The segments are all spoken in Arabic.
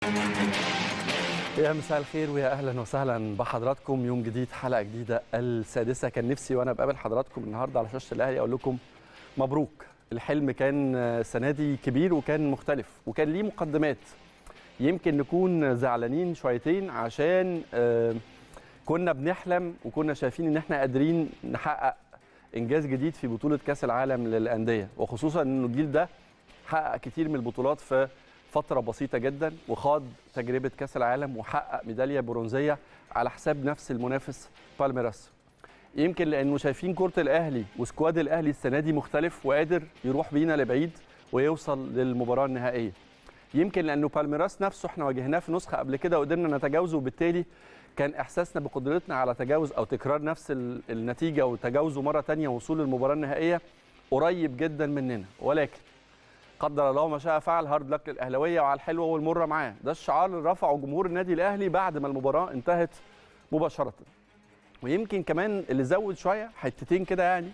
يا مساء الخير ويا اهلا وسهلا بحضراتكم. يوم جديد، حلقه جديده، السادسه. كان نفسي وانا بقابل حضراتكم النهارده على شاشه الاهلي اقول لكم مبروك. الحلم كان السنه دي كبير وكان مختلف وكان ليه مقدمات. يمكن نكون زعلانين شويتين عشان كنا بنحلم وكنا شايفين ان احنا قادرين نحقق انجاز جديد في بطوله كاس العالم للانديه، وخصوصا انه الجيل ده حقق كتير من البطولات في فترة بسيطة جدا، وخاض تجربة كأس العالم وحقق ميدالية برونزية على حساب نفس المنافس بالميراس. يمكن لأنه شايفين كرة الأهلي وسكواد الأهلي السنة دي مختلف وقادر يروح بينا لبعيد ويوصل للمباراة النهائية. يمكن لأنه بالميراس نفسه احنا واجهناه في نسخة قبل كده وقدرنا نتجاوزه، وبالتالي كان إحساسنا بقدرتنا على تجاوز أو تكرار نفس النتيجة وتجاوزه مرة تانية ووصول للمباراة النهائية قريب جدا مننا. ولكن قدر الله ما شاء فعل، هارد لك للاهلاويه وعلى الحلوه والمره معاه. ده الشعار اللي رفعه جمهور النادي الاهلي بعد ما المباراه انتهت مباشره. ويمكن كمان اللي زود شويه حتتين كده، يعني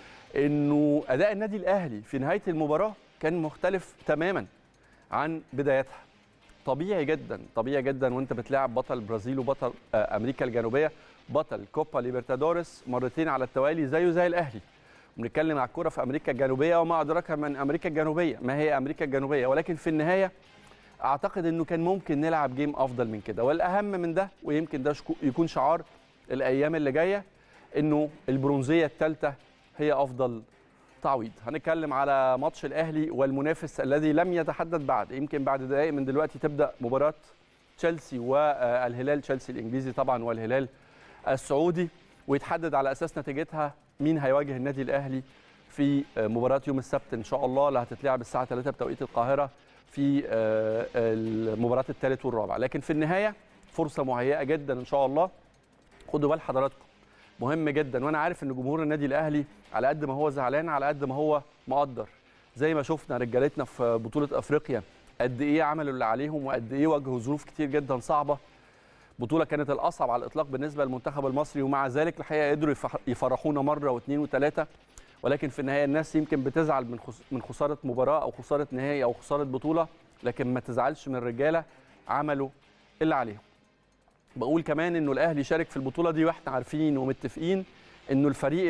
انه اداء النادي الاهلي في نهايه المباراه كان مختلف تماما عن بدايتها. طبيعي جدا طبيعي جدا وانت بتلاعب بطل البرازيل وبطل امريكا الجنوبيه، بطل كوبا ليبرتادوريس مرتين على التوالي زيه زي الاهلي. بنتكلم على الكوره في امريكا الجنوبيه وما ادراك من امريكا الجنوبيه، ما هي امريكا الجنوبيه. ولكن في النهايه اعتقد انه كان ممكن نلعب جيم افضل من كده، والاهم من ده ويمكن ده يكون شعار الايام اللي جايه، انه البرونزيه الثالثه هي افضل تعويض. هنتكلم على ماتش الاهلي والمنافس الذي لم يتحدد بعد. يمكن بعد دقائق من دلوقتي تبدا مباراه تشيلسي والهلال، تشيلسي الانجليزي طبعا والهلال السعودي، ويتحدد على اساس نتيجتها مين هيواجه النادي الاهلي في مباراه يوم السبت ان شاء الله، اللي هتتلعب الساعه 3 بتوقيت القاهره في المباراه الثالث والرابع. لكن في النهايه فرصه مهيئه جدا ان شاء الله. خدوا بال حضراتكم، مهم جدا. وانا عارف ان جمهور النادي الاهلي على قد ما هو زعلان على قد ما هو مقدر. زي ما شفنا رجالتنا في بطوله افريقيا قد ايه عملوا اللي عليهم وقد ايه واجهوا ظروف كتير جدا صعبه. بطوله كانت الاصعب على الاطلاق بالنسبه للمنتخب المصري، ومع ذلك الحقيقه قدروا يفرحونا مره واثنين وثلاثه. ولكن في النهايه الناس يمكن بتزعل من خساره مباراه او خساره نهائي او خساره بطوله، لكن ما تزعلش من الرجاله، عملوا اللي عليهم. بقول كمان انه الاهلي شارك في البطوله دي واحنا عارفين ومتفقين انه الفريق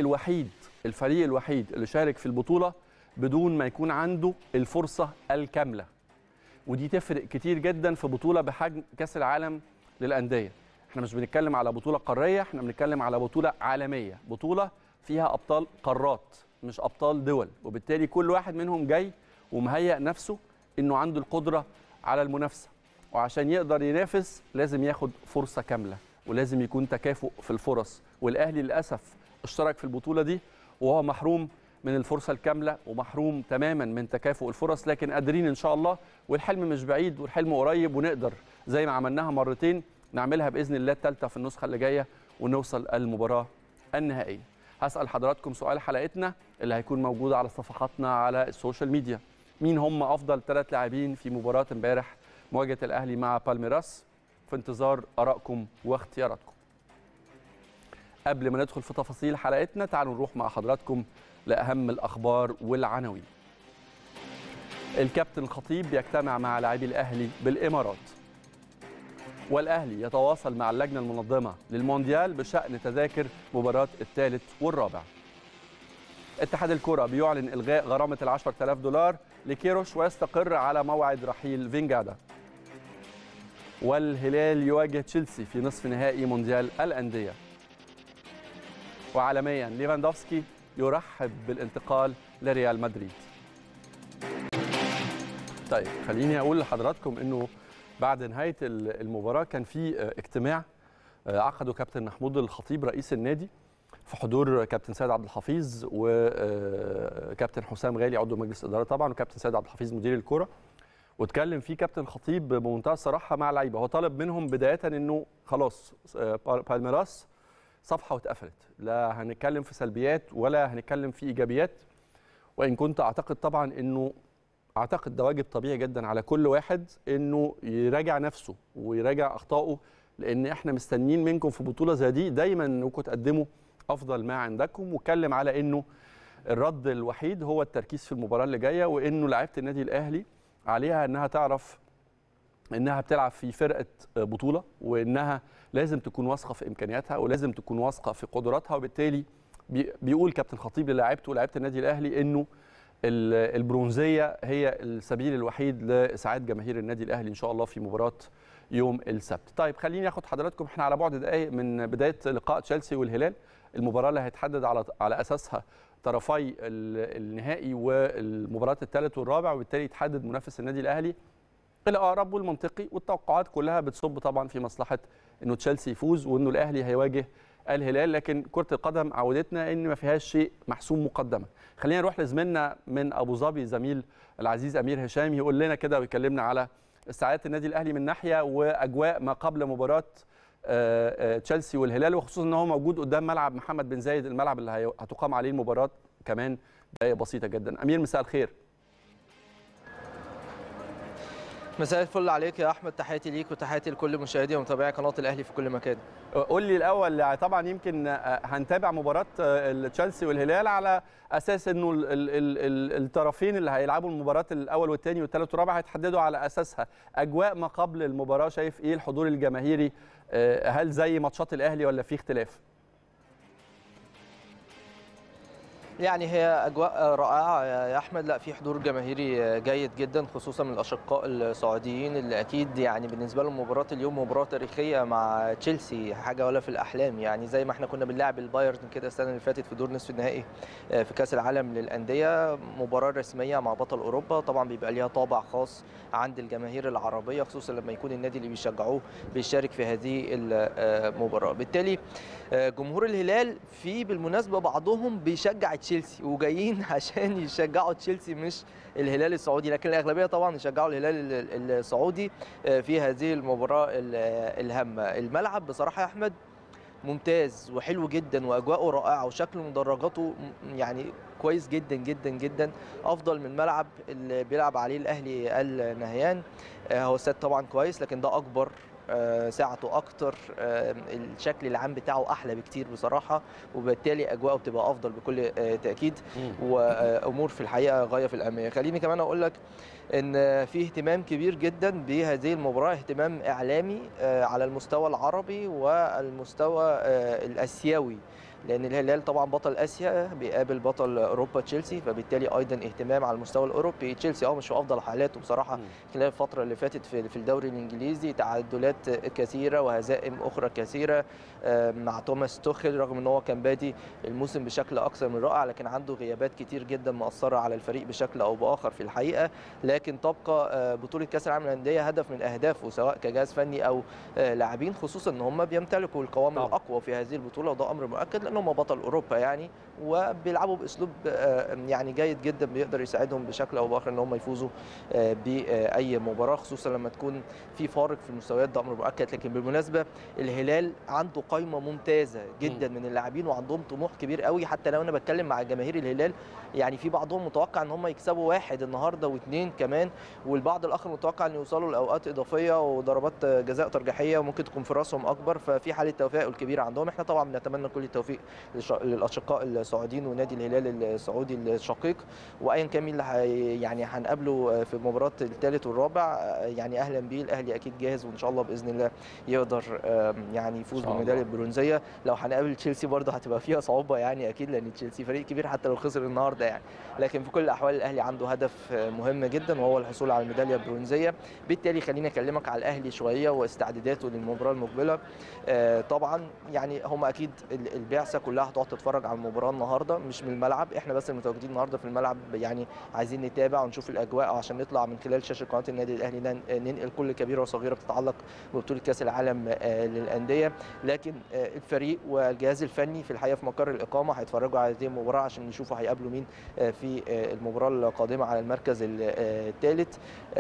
الوحيد اللي شارك في البطوله بدون ما يكون عنده الفرصه الكامله. ودي تفرق كتير جدا في بطوله بحجم كاس العالم للانديه. احنا مش بنتكلم على بطوله قاريه، احنا بنتكلم على بطوله عالميه، بطوله فيها ابطال قارات مش ابطال دول، وبالتالي كل واحد منهم جاي ومهيئ نفسه انه عنده القدره على المنافسه، وعشان يقدر ينافس لازم ياخد فرصه كامله ولازم يكون تكافؤ في الفرص. والاهلي للاسف اشترك في البطوله دي وهو محروم من الفرصه الكامله ومحروم تماما من تكافؤ الفرص. لكن قادرين ان شاء الله، والحلم مش بعيد والحلم قريب، ونقدر زي ما عملناها مرتين نعملها باذن الله الثالثه في النسخه اللي جايه ونوصل المباراه النهائيه. هسال حضراتكم سؤال حلقتنا اللي هيكون موجود على صفحاتنا على السوشيال ميديا: مين هم افضل 3 لاعبين في مباراه امبارح مواجهه الاهلي مع بالميراس؟ في انتظار ارائكم واختياراتكم. قبل ما ندخل في تفاصيل حلقتنا تعالوا نروح مع حضراتكم لاهم الاخبار والعناوين. الكابتن الخطيب يجتمع مع لاعبي الاهلي بالامارات، والاهلي يتواصل مع اللجنه المنظمه للمونديال بشان تذاكر مباراه الثالث والرابع. اتحاد الكره بيعلن الغاء غرامه $10,000 لكيروش ويستقر على موعد رحيل فينجادا. والهلال يواجه تشيلسي في نصف نهائي مونديال الانديه. وعالميا ليفاندوفسكي يرحب بالانتقال لريال مدريد. طيب خليني اقول لحضراتكم انه بعد نهايه المباراه كان في اجتماع عقده كابتن محمود الخطيب رئيس النادي في حضور كابتن سيد عبد الحفيظ وكابتن حسام غالي عضو مجلس الاداره طبعا وكابتن سيد عبد الحفيظ مدير الكره. واتكلم فيه كابتن الخطيب بمنتهى الصراحه مع اللعيبه. هو طالب منهم بدايه انه خلاص بالميراس صفحه واتقفلت، لا هنتكلم في سلبيات ولا هنتكلم في ايجابيات. وان كنت اعتقد طبعا انه ده واجب طبيعي جدا على كل واحد انه يراجع نفسه ويراجع اخطائه، لان احنا مستنيين منكم في بطوله زي دي دايما انكم تقدموا افضل ما عندكم. واتكلم على انه الرد الوحيد هو التركيز في المباراه اللي جايه، وانه لعيبه النادي الاهلي عليها انها تعرف انها بتلعب في فرقه بطوله، وانها لازم تكون واثقه في امكانياتها ولازم تكون واثقه في قدراتها. وبالتالي بيقول كابتن خطيب للاعيبته ولاعيبه النادي الاهلي انه البرونزيه هي السبيل الوحيد لاسعاد جماهير النادي الاهلي ان شاء الله في مباراه يوم السبت. طيب خليني اخد حضراتكم، احنا على بعد دقائق من بدايه لقاء تشيلسي والهلال، المباراه اللي هيتحدد على اساسها طرفي النهائي والمباراه الثالث والرابع، وبالتالي يتحدد منافس النادي الاهلي الاقرب والمنطقي. والتوقعات كلها بتصب طبعا في مصلحه انه تشيلسي يفوز وانه الاهلي هيواجه الهلال، لكن كره القدم عودتنا ان ما فيهاش شيء محسوم مقدما. خلينا نروح لزميلنا من ابو ظبي زميل العزيز امير هشام يقول لنا كده ويكلمنا على استعدادات النادي الاهلي من ناحيه واجواء ما قبل مباراه تشيلسي والهلال، وخصوصا ان هو موجود قدام ملعب محمد بن زايد، الملعب اللي هتقام عليه المباراه كمان دقائق بسيطه جدا. امير مساء الخير. مساء الفل عليك يا احمد، تحياتي ليك وتحياتي لكل مشاهدي ومتابعي قناه الاهلي في كل مكان. قول لي الاول، طبعا يمكن هنتابع مباراه تشيلسي والهلال على اساس انه الطرفين اللي هيلعبوا المباراه الاول والثاني والثالث والرابع هيتحددوا على اساسها. اجواء ما قبل المباراه، شايف ايه الحضور الجماهيري؟ هل زي ماتشات الاهلي ولا في اختلاف؟ يعني هي اجواء رائعه يا احمد، لا في حضور جماهيري جيد جدا خصوصا من الاشقاء السعوديين اللي اكيد يعني بالنسبه لهم مباراه اليوم مباراه تاريخيه مع تشيلسي، حاجه ولا في الاحلام. يعني زي ما احنا كنا بنلعب البايرن كده السنه اللي فاتت في دور نصف النهائي في كاس العالم للانديه، مباراه رسميه مع بطل اوروبا، طبعا بيبقى ليها طابع خاص عند الجماهير العربيه خصوصا لما يكون النادي اللي بيشجعوه بيشارك في هذه المباراه. بالتالي جمهور الهلال في بالمناسبه بعضهم بيشجع تشيلسي وجايين عشان يشجعوا تشيلسي مش الهلال السعودي، لكن الاغلبيه طبعا يشجعوا الهلال السعودي في هذه المباراه الهامه. الملعب بصراحه يا احمد ممتاز وحلو جدا واجواءه رائعه وشكل مدرجاته يعني كويس جدا جدا جدا، افضل من الملعب اللي بيلعب عليه الاهلي النهيان. هو استاد طبعا كويس لكن ده اكبر، ساعته اكتر، الشكل العام بتاعه احلى بكتير بصراحه، وبالتالي اجواءه بتبقى افضل بكل تاكيد، وامور في الحقيقه غايه في الاهميه. خليني كمان اقول لك ان في اهتمام كبير جدا بهذه المباراه، اهتمام اعلامي على المستوى العربي والمستوى الاسيوي، لان الهلال طبعا بطل اسيا بيقابل بطل اوروبا تشيلسي، فبالتالي ايضا اهتمام على المستوى الاوروبي. تشيلسي مش في افضل حالاته بصراحه خلال الفتره اللي فاتت في الدوري الانجليزي، تعادلات كثيره وهزائم اخرى كثيره مع توماس توخيل، رغم ان هو كان بادي الموسم بشكل اكثر من رائع، لكن عنده غيابات كتير جدا مأثره على الفريق بشكل او باخر في الحقيقه. لكن تبقى بطوله كاس العالم للانديه هدف من اهدافه سواء كجهاز فني او لاعبين، خصوصا ان هم بيمتلكوا القوام الاقوى في هذه البطوله، وده امر مؤكد لان هم بطل اوروبا يعني، وبيلعبوا باسلوب يعني جيد جدا بيقدر يساعدهم بشكل او باخر ان هم يفوزوا باي مباراه، خصوصا لما تكون في فارق في المستويات، ده امر مؤكد. لكن بالمناسبه الهلال عنده قائمه ممتازه جدا من اللاعبين وعندهم طموح كبير قوي، حتى لو انا بتكلم مع جماهير الهلال يعني في بعضهم متوقع ان هم يكسبوا واحد النهارده واثنين كمان، والبعض الاخر متوقع ان يوصلوا لاوقات اضافيه وضربات جزاء ترجيحيه وممكن تكون فرصهم اكبر، ففي حاله تفاؤل كبيره عندهم. احنا طبعا بنتمنى كل التوفيق للاشقاء السعوديين ونادي الهلال السعودي الشقيق، وايا كان مين اللي يعني هنقابله في مباراه الثالث والرابع يعني اهلا بيه. الاهلي اكيد جاهز وان شاء الله باذن الله يقدر يعني يفوز بالميداليه البرونزيه. لو هنقابل تشيلسي برضه هتبقى فيها صعوبه يعني اكيد، لان تشيلسي فريق كبير حتى لو خسر النهارده يعني، لكن في كل الاحوال الاهلي عنده هدف مهم جدا وهو الحصول على الميداليه البرونزيه. بالتالي خليني اكلمك على الاهلي شويه واستعداداته للمباراه المقبله. طبعا يعني هم اكيد البعثه كلها هتقعد تتفرج على المباراه النهارده مش من الملعب، احنا بس المتواجدين النهارده في الملعب يعني عايزين نتابع ونشوف الاجواء عشان نطلع من خلال شاشه قناه النادي الاهلي ننقل كل كبيره وصغيره بتتعلق ببطوله كاس العالم للانديه. لكن الفريق والجهاز الفني في الحقيقه في مقر الاقامه هيتفرجوا على هذه المباراه عشان يشوفوا هيقابلوا مين في المباراه القادمه على المركز الثالث،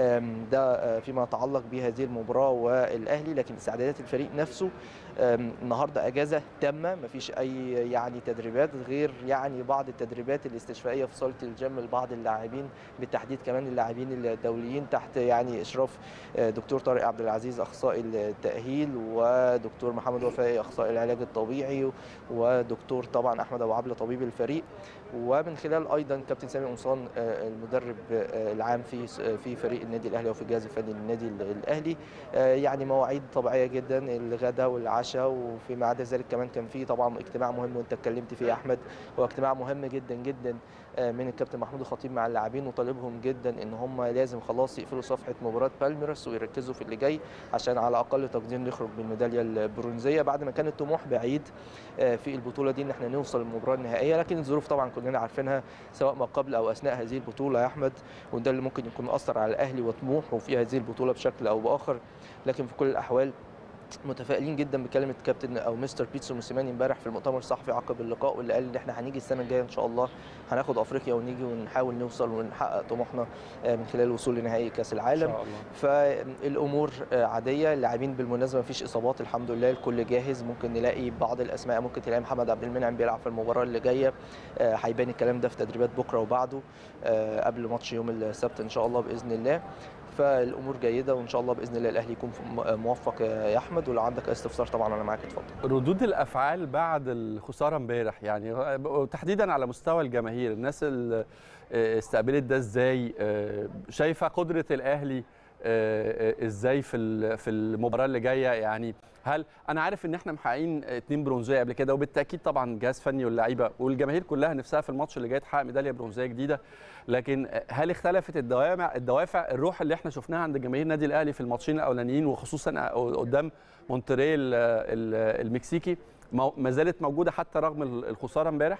ده فيما يتعلق بهذه المباراه والاهلي. لكن استعدادات الفريق نفسه النهارده اجازه تامه، مفيش اي اي يعني تدريبات غير يعني بعض التدريبات الاستشفائيه في صاله الجيم لبعض اللاعبين، بالتحديد كمان اللاعبين الدوليين تحت يعني اشراف دكتور طارق عبد العزيز اخصائي التاهيل، ودكتور محمد وفائي اخصائي العلاج الطبيعي، ودكتور طبعا احمد ابو عبله طبيب الفريق، ومن خلال ايضا كابتن سامي قمصان المدرب العام في فريق النادي الاهلي وفي الجهاز الفني للنادي الاهلي. يعني مواعيد طبيعيه جدا، الغداء والعشاء، وفيما عدا ذلك كمان كان في طبعا اجتماع مهم وانت اتكلمت فيه يا احمد، هو اجتماع مهم جدا جدا من الكابتن محمود الخطيب مع اللاعبين، وطالبهم جدا ان هم لازم خلاص يقفلوا صفحه مباراه بالميراس ويركزوا في اللي جاي عشان على اقل تقدير نخرج بالميداليه البرونزيه، بعد ما كان الطموح بعيد في البطوله دي ان احنا نوصل للمباراه النهائيه، لكن الظروف طبعا كلنا عارفينها سواء ما قبل او اثناء هذه البطوله يا احمد، وده اللي ممكن يكون اثر على الاهلي وطموحه في هذه البطوله بشكل او باخر. لكن في كل الاحوال متفائلين جدا بكلمه كابتن او مستر بيتسو موسيماني امبارح في المؤتمر الصحفي عقب اللقاء، واللي قال ان احنا هنيجي السنه الجايه ان شاء الله هناخد افريقيا ونيجي ونحاول نوصل ونحقق طموحنا من خلال الوصول لنهائي كاس العالم. إن شاء الله. فالامور عاديه، اللاعبين بالمناسبه مفيش اصابات الحمد لله، الكل جاهز. ممكن نلاقي بعض الاسماء، ممكن تلاقي محمد عبد المنعم بيلعب في المباراه اللي جايه، هيبان الكلام ده في تدريبات بكره وبعده قبل ماتش يوم السبت ان شاء الله باذن الله. فالامور جيده وان شاء الله باذن الله الاهلي يكون موفق يا احمد، ولو عندك استفسار طبعا انا معاك اتفضل. ردود الافعال بعد الخساره امبارح يعني تحديدا على مستوى الجماهير، الناس اللي استقبلت ده ازاي؟ شايفه قدره الاهلي ازاي في المباراه اللي جايه؟ يعني هل انا عارف ان احنا محققين 2 برونزيه قبل كده، وبالتاكيد طبعا الجهاز الفني واللعيبه والجماهير كلها نفسها في الماتش اللي جاي تحقق ميداليه برونزيه جديده، لكن هل اختلفت الدوافع الروح اللي احنا شفناها عند جماهير النادي الاهلي في الماتشين الاولانيين وخصوصا قدام مونتري المكسيكي ما زالت موجوده حتى رغم الخساره امبارح؟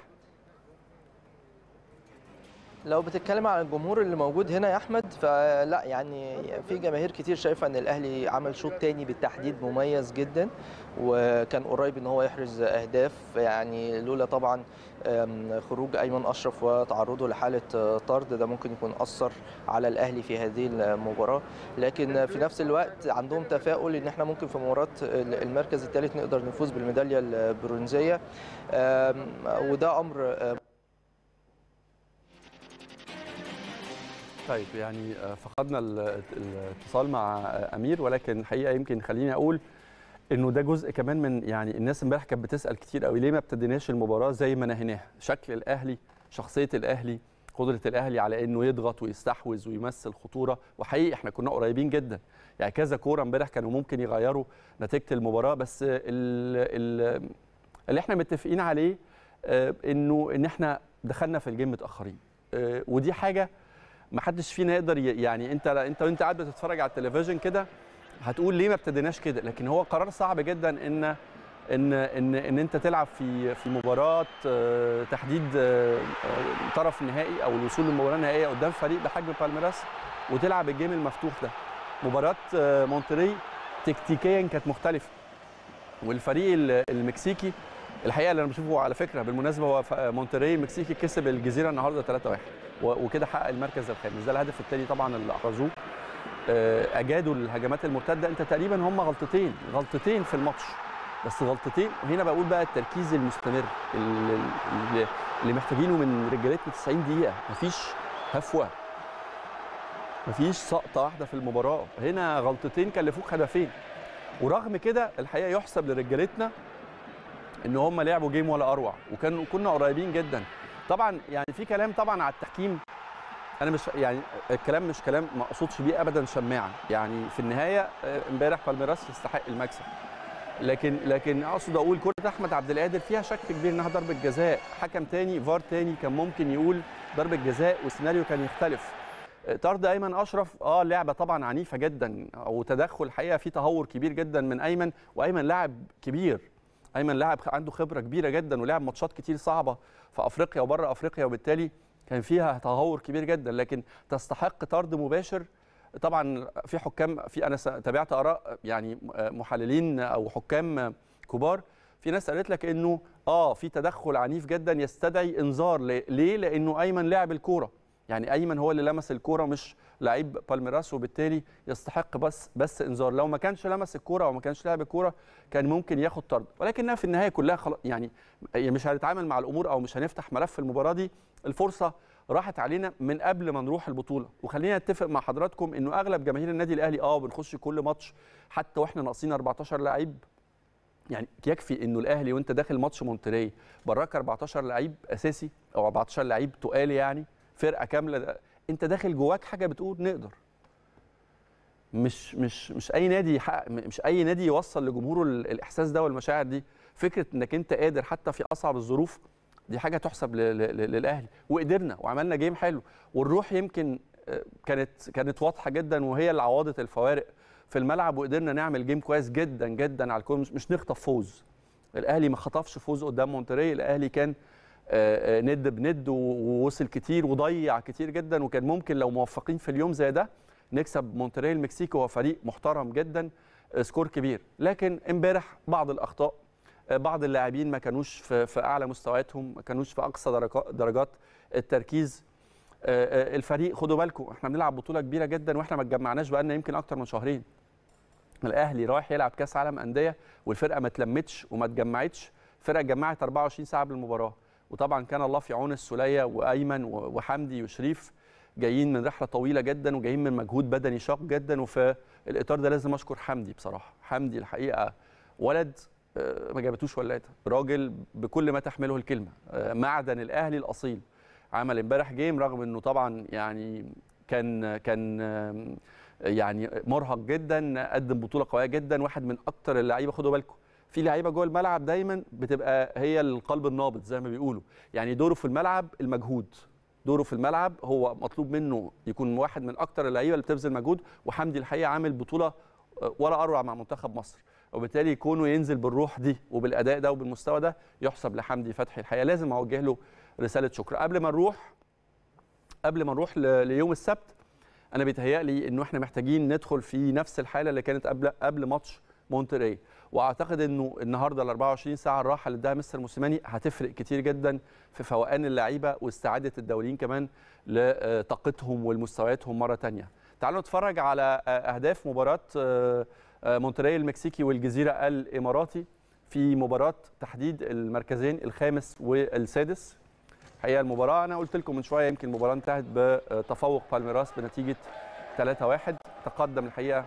لو بتتكلم عن الجمهور اللي موجود هنا يا احمد، فلا يعني في جماهير كتير شايفه ان الاهلي عمل شوط تاني بالتحديد مميز جدا، وكان قريب ان هو يحرز اهداف، يعني لولا طبعا خروج ايمن اشرف وتعرضه لحاله طرد ده ممكن يكون اثر على الاهلي في هذه المباراه، لكن في نفس الوقت عندهم تفاؤل ان احنا ممكن في مباراه المركز الثالث نقدر نفوز بالميداليه البرونزيه، وده امر. طيب يعني فقدنا الاتصال مع امير، ولكن الحقيقه يمكن خليني اقول انه ده جزء كمان من يعني الناس امبارح كانت بتسال كتير قوي ليه ما ابتديناش المباراه زي ما نهيناها؟ شكل الاهلي، شخصيه الاهلي، قدره الاهلي على انه يضغط ويستحوذ ويمثل خطوره، وحقيقي احنا كنا قريبين جدا، يعني كذا كوره امبارح كانوا ممكن يغيروا نتيجه المباراه، بس اللي احنا متفقين عليه ان احنا دخلنا في الجيم متاخرين، ودي حاجه ما حدش فينا يقدر يعني انت وانت قاعد بتتفرج على التلفزيون كده هتقول ليه ما ابتديناش كده، لكن هو قرار صعب جدا ان انت تلعب في مباراه تحديد طرف نهائي او الوصول للمباراه النهائيه قدام فريق بحجم بالميراس وتلعب الجيم المفتوح ده. مباراه مونتري تكتيكيا كانت مختلفه، والفريق المكسيكي الحقيقه اللي انا بشوفه على فكره بالمناسبه هو مونتري المكسيكي كسب الجزيره النهارده 3-1 وكده حقق المركز الخامس، ده الهدف الثاني طبعا اللي احرزوه. اجادوا الهجمات المرتده، انت تقريبا هم غلطتين في الماتش، بس غلطتين، وهنا بقول بقى التركيز المستمر اللي محتاجينه من رجالتنا 90 دقيقه، مفيش هفوه، مفيش سقطه واحده في المباراه، هنا غلطتين كلفوك هدفين، ورغم كده الحقيقه يحسب لرجالتنا ان هم لعبوا جيم ولا اروع، وكنا قريبين جدا. طبعا يعني في كلام طبعا على التحكيم، انا مش يعني الكلام مش كلام ما اقصدش بيه ابدا شماعه، يعني في النهايه امبارح بالميراس يستحق المكسب، لكن اقصد اقول كره احمد عبد القادر فيها شك كبير انها ضربه جزاء، حكم تاني فار تاني كان ممكن يقول ضربه جزاء والسيناريو كان يختلف. طرد ايمن اشرف لعبه طبعا عنيفه جدا، وتدخل الحقيقه في تهور كبير جدا من ايمن، وايمن لاعب كبير، ايمن لاعب عنده خبره كبيره جدا ولعب ماتشات كتير صعبه في افريقيا وبره افريقيا، وبالتالي كان فيها تهور كبير جدا، لكن تستحق طرد مباشر. طبعا في حكام، في انا تابعت اراء يعني محللين او حكام كبار، في ناس قالت لك انه في تدخل عنيف جدا يستدعي انذار، ليه؟ لانه ايمن لعب الكوره يعني ايمن هو اللي لمس الكوره مش لعيب بالميراس، وبالتالي يستحق بس انذار. لو ما كانش لمس الكوره او ما كانش لاعب الكوره كان ممكن ياخد طرد، ولكنها في النهايه كلها يعني مش هنتعامل مع الامور او مش هنفتح ملف المباراه دي. الفرصه راحت علينا من قبل ما نروح البطوله، وخلينا نتفق مع حضراتكم انه اغلب جماهير النادي الاهلي بنخش كل ماتش حتى واحنا ناقصين 14 لعيب. يعني يكفي انه الاهلي وانت داخل ماتش مونتري براك 14 لعيب اساسي او 14 لعيب تقال، يعني فرقه كامله، انت داخل جواك حاجه بتقول نقدر. مش اي نادي يحقق، مش اي نادي يوصل لجمهوره الاحساس ده والمشاعر دي. فكره انك انت قادر حتى في اصعب الظروف دي حاجه تحسب للاهلي، وقدرنا وعملنا جيم حلو، والروح يمكن كانت واضحه جدا وهي اللي عوضت الفوارق في الملعب، وقدرنا نعمل جيم كويس جدا جدا على الكل، مش نخطف فوز. الاهلي ما خطفش فوز قدام مونتري، الاهلي كان ند بند ووصل كتير وضيع كتير جدا، وكان ممكن لو موفقين في اليوم زي ده نكسب مونتري المكسيكي، هو فريق محترم جدا، سكور كبير. لكن امبارح بعض الاخطاء، بعض اللاعبين ما كانوش في اعلى مستوياتهم، ما كانوش في اقصى درجات التركيز. الفريق خدوا بالكم احنا بنلعب بطوله كبيره جدا واحنا ما اتجمعناش بقالنا يمكن اكتر من شهرين. الاهلي رايح يلعب كاس عالم انديه والفرقه ما اتلمتش وما اتجمعتش، الفرقه اتجمعت 24 ساعه قبل المباراه، وطبعا كان الله في عون السوليه وايمن وحمدي وشريف، جايين من رحله طويله جدا وجايين من مجهود بدني شاق جدا. وفي الاطار ده لازم اشكر حمدي بصراحه، حمدي الحقيقه ولد ما جابتوش ولاده، راجل بكل ما تحمله الكلمه، معدن الاهلي الاصيل. عمل امبارح جيم رغم انه طبعا يعني كان يعني مرهق جدا، قدم بطوله قويه جدا، واحد من اكتر اللعيبه. خدوا بالكم في لعيبه جوه الملعب دايما بتبقى هي القلب النابض زي ما بيقولوا، يعني دوره في الملعب المجهود، دوره في الملعب هو مطلوب منه يكون واحد من اكتر اللعيبه اللي بتبذل مجهود. وحمدي الحقيقه عامل بطوله ولا اروع مع منتخب مصر، وبالتالي يكونوا ينزل بالروح دي وبالاداء ده وبالمستوى ده يحسب لحمدي فتحي. الحقيقه لازم اوجه له رساله شكر. قبل ما نروح ليوم السبت، انا بيتهيألي انه احنا محتاجين ندخل في نفس الحاله اللي كانت قبل ماتش مونتري، واعتقد انه النهارده ال 24 ساعه الراحه اللي اداها مستر موسيماني هتفرق كتير جدا في فوقان اللعيبه واستعاده الدوليين كمان لطاقتهم والمستوياتهم مره ثانيه. تعالوا نتفرج على اهداف مباراه مونتري المكسيكي والجزيره الاماراتي في مباراه تحديد المركزين الخامس والسادس. هي المباراه انا قلت لكم من شويه يمكن المباراه انتهت بتفوق بالميراس بنتيجه 3-1. تقدم الحقيقه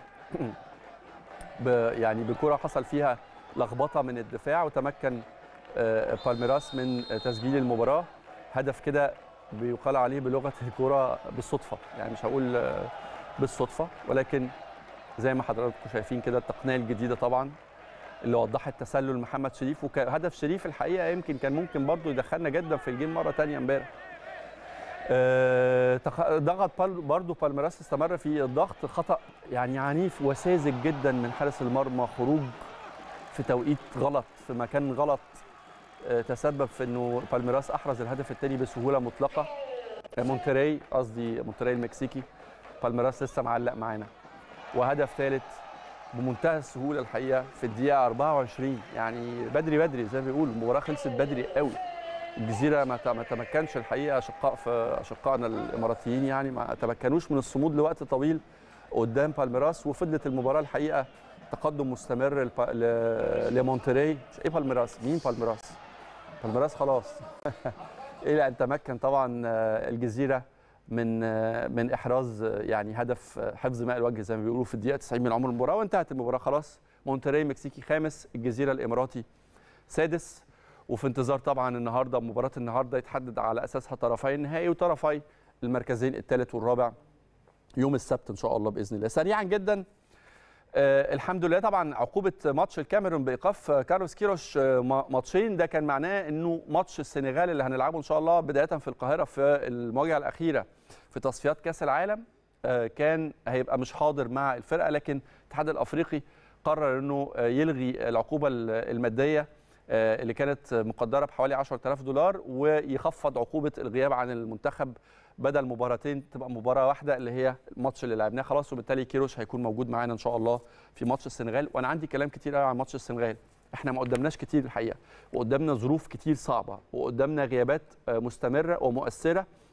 يعني بكره حصل فيها لخبطه من الدفاع، وتمكن بالميراس من تسجيل المباراه. هدف كده بيقال عليه بلغه الكوره بالصدفه، يعني مش هقول بالصدفه، ولكن زي ما حضراتكم شايفين كده التقنيه الجديده طبعا اللي وضحت تسلل محمد شريف، وهدف شريف الحقيقه يمكن كان ممكن برضو يدخلنا جدا في الجيم مره ثانيه امبارح. ضغط برضو بالميراس، استمر في الضغط، خطا يعني عنيف وساذج جدا من حارس المرمى، خروج في توقيت غلط في مكان غلط، تسبب في انه بالميراس احرز الهدف الثاني بسهوله مطلقه. مونتري المكسيكي، بالميراس لسه معلق معانا. وهدف ثالث بمنتهى السهوله الحقيقه في الدقيقه 24، يعني بدري زي ما بيقولوا المباراه خلصت بدري قوي. الجزيره ما تمكنش الحقيقه اشقائنا الاماراتيين، يعني ما تمكنوش من الصمود لوقت طويل قدام بالميراس، وفضلت المباراه الحقيقه تقدم مستمر لمونتري. مش ايه بالميراس، مين بالميراس خلاص الى ان تمكن طبعا الجزيره من احراز يعني هدف حفظ ماء الوجه زي ما بيقولوا في الدقيقه 90 من عمر المباراه، وانتهت المباراه خلاص. مونتري مكسيكي خامس، الجزيره الاماراتي سادس. وفي انتظار طبعا النهارده مباراه النهارده يتحدد على اساسها طرفي النهائي وطرفي المركزين الثالث والرابع يوم السبت ان شاء الله باذن الله. سريعا جدا الحمد لله طبعا عقوبه ماتش الكاميرون بايقاف كارلوس كيروش ماتشين، ده كان معناه انه ماتش السنغال اللي هنلعبه ان شاء الله بدايه في القاهره في المواجهه الاخيره في تصفيات كاس العالم كان هيبقى مش حاضر مع الفرقه، لكن الاتحاد الافريقي قرر انه يلغي العقوبه الماديه اللي كانت مقدره بحوالي 10,000 دولار ويخفض عقوبه الغياب عن المنتخب، بدل مباراتين تبقى مباراه واحده اللي هي الماتش اللي لعبناه خلاص. وبالتالي كيروش هيكون موجود معانا ان شاء الله في ماتش السنغال. وانا عندي كلام كتير قوي عن ماتش السنغال، احنا ما قدامناش كتير الحقيقه، وقدامنا ظروف كتير صعبه، وقدامنا غيابات مستمره ومؤثره،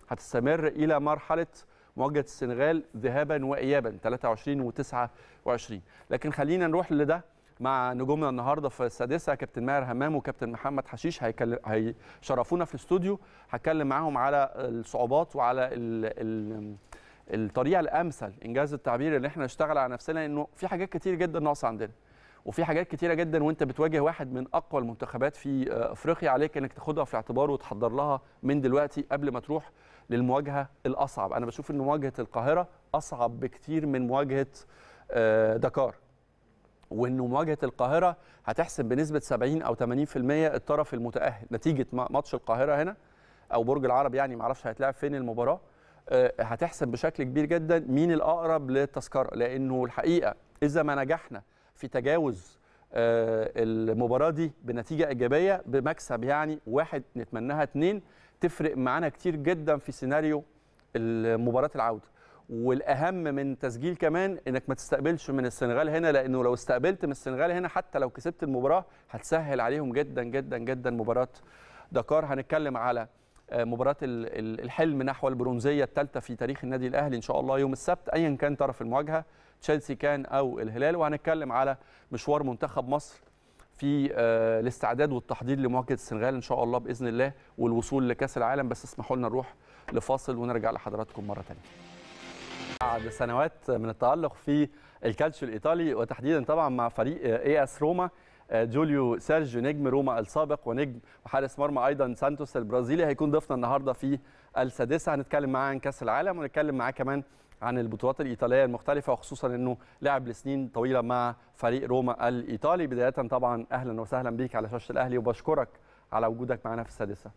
هتستمر الى مرحله مواجهه السنغال ذهابا وايابا 23 و29. لكن خلينا نروح لده مع نجومنا النهارده في السادسه، كابتن ماهر همام وكابتن محمد حشيش هيشرفونا في الاستوديو. هتكلم معاهم على الصعوبات وعلى الطريقه الامثل انجاز التعبير اللي احنا نشتغل على نفسنا، لانه في حاجات كتير جدا ناقصه عندنا، وفي حاجات كتيره جدا وانت بتواجه واحد من اقوى المنتخبات في افريقيا، عليك انك تاخدها في اعتبار وتحضر لها من دلوقتي قبل ما تروح للمواجهه الاصعب. انا بشوف ان مواجهه القاهره اصعب بكتير من مواجهه دكار، وانه مواجهه القاهره هتحسم بنسبه 70 او 80% الطرف المتاهل نتيجه ماتش القاهره هنا او برج العرب، يعني معرفش هيتلعب فين المباراه، هتحسب بشكل كبير جدا مين الاقرب للتذكره. لانه الحقيقه اذا ما نجحنا في تجاوز المباراه دي بنتيجه ايجابيه بمكسب يعني 1 نتمناها 2 تفرق معانا كتير جدا في سيناريو مباراه العوده. والاهم من تسجيل كمان انك ما تستقبلش من السنغال هنا، لانه لو استقبلت من السنغال هنا حتى لو كسبت المباراه هتسهل عليهم جدا جدا جدا مباراه دكار. هنتكلم على مباراه الحلم نحو البرونزيه الثالثه في تاريخ النادي الاهلي ان شاء الله يوم السبت ايا كان طرف المواجهه، تشيلسي كان او الهلال. وهنتكلم على مشوار منتخب مصر في الاستعداد والتحضير لمواجهه السنغال ان شاء الله باذن الله والوصول لكاس العالم. بس اسمحوا لنا نروح لفاصل ونرجع لحضراتكم مره ثانيه. بعد سنوات من التألق في الكالتشيو الإيطالي وتحديدا طبعا مع فريق اي اس روما، جوليو سيرجيو نجم روما السابق ونجم وحارس مرمى ايضا سانتوس البرازيلي هيكون ضيفنا النهارده في السادسه. هنتكلم معاه عن كاس العالم ونتكلم معاه كمان عن البطولات الإيطالية المختلفة، وخصوصا انه لعب لسنين طويلة مع فريق روما الإيطالي. بداية طبعا اهلا وسهلا بيك على شاشة الأهلي وبشكرك على وجودك معنا في السادسة.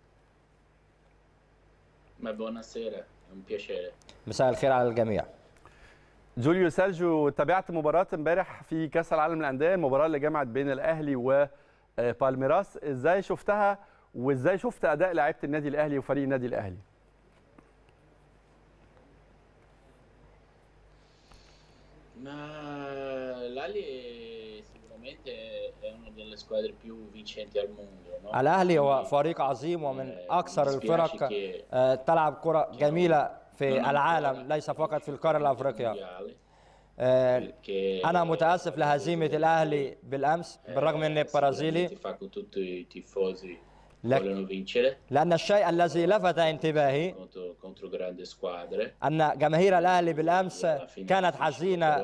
مساء الخير على الجميع. جوليو سيرجيو، تابعت مباراة امبارح في كأس العالم للأندية، المباراة اللي جمعت بين الأهلي وبالميراس، ازاي شفتها وازاي شفت أداء لاعيبة النادي الأهلي وفريق النادي الأهلي؟ الأهلي هو فريق عظيم ومن أكثر الفرق تلعب كرة جميلة في العالم ليس فقط في القارة الأفريقية. أنا متأسف لهزيمة الأهلي بالأمس بالرغم أني برازيلي، لأن الشيء الذي لفت انتباهي أن جماهير الأهلي بالأمس كانت حزينة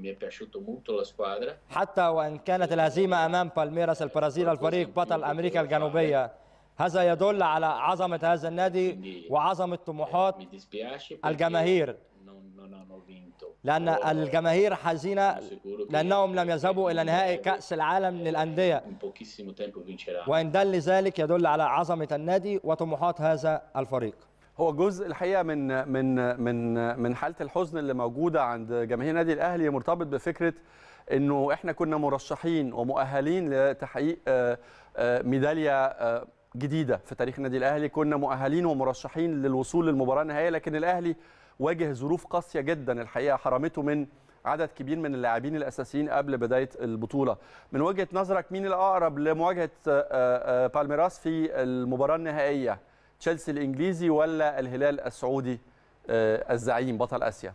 حتى وإن كانت الهزيمة أمام بالميراس البرازيل الفريق بطل أمريكا الجنوبية. هذا يدل على عظمة هذا النادي وعظمة طموحات الجماهير، لأن الجماهير حزينة لأنهم لم يذهبوا إلى نهائي كأس العالم للأندية، وإن دل ذلك يدل على عظمة النادي وطموحات هذا الفريق. هو جزء الحقيقة من حالة الحزن اللي موجودة عند جماهير النادي الأهلي مرتبط بفكرة إنه إحنا كنا مرشحين ومؤهلين لتحقيق ميدالية جديدة في تاريخ النادي الأهلي، كنا مؤهلين ومرشحين للوصول للمباراة النهائية، لكن الأهلي واجه ظروف قاسية جدا الحقيقة حرمته من عدد كبير من اللاعبين الأساسيين قبل بداية البطولة. من وجهة نظرك مين الأقرب لمواجهة بالميراس في المباراة النهائية؟ تشيلسي الإنجليزي ولا الهلال السعودي الزعيم بطل آسيا؟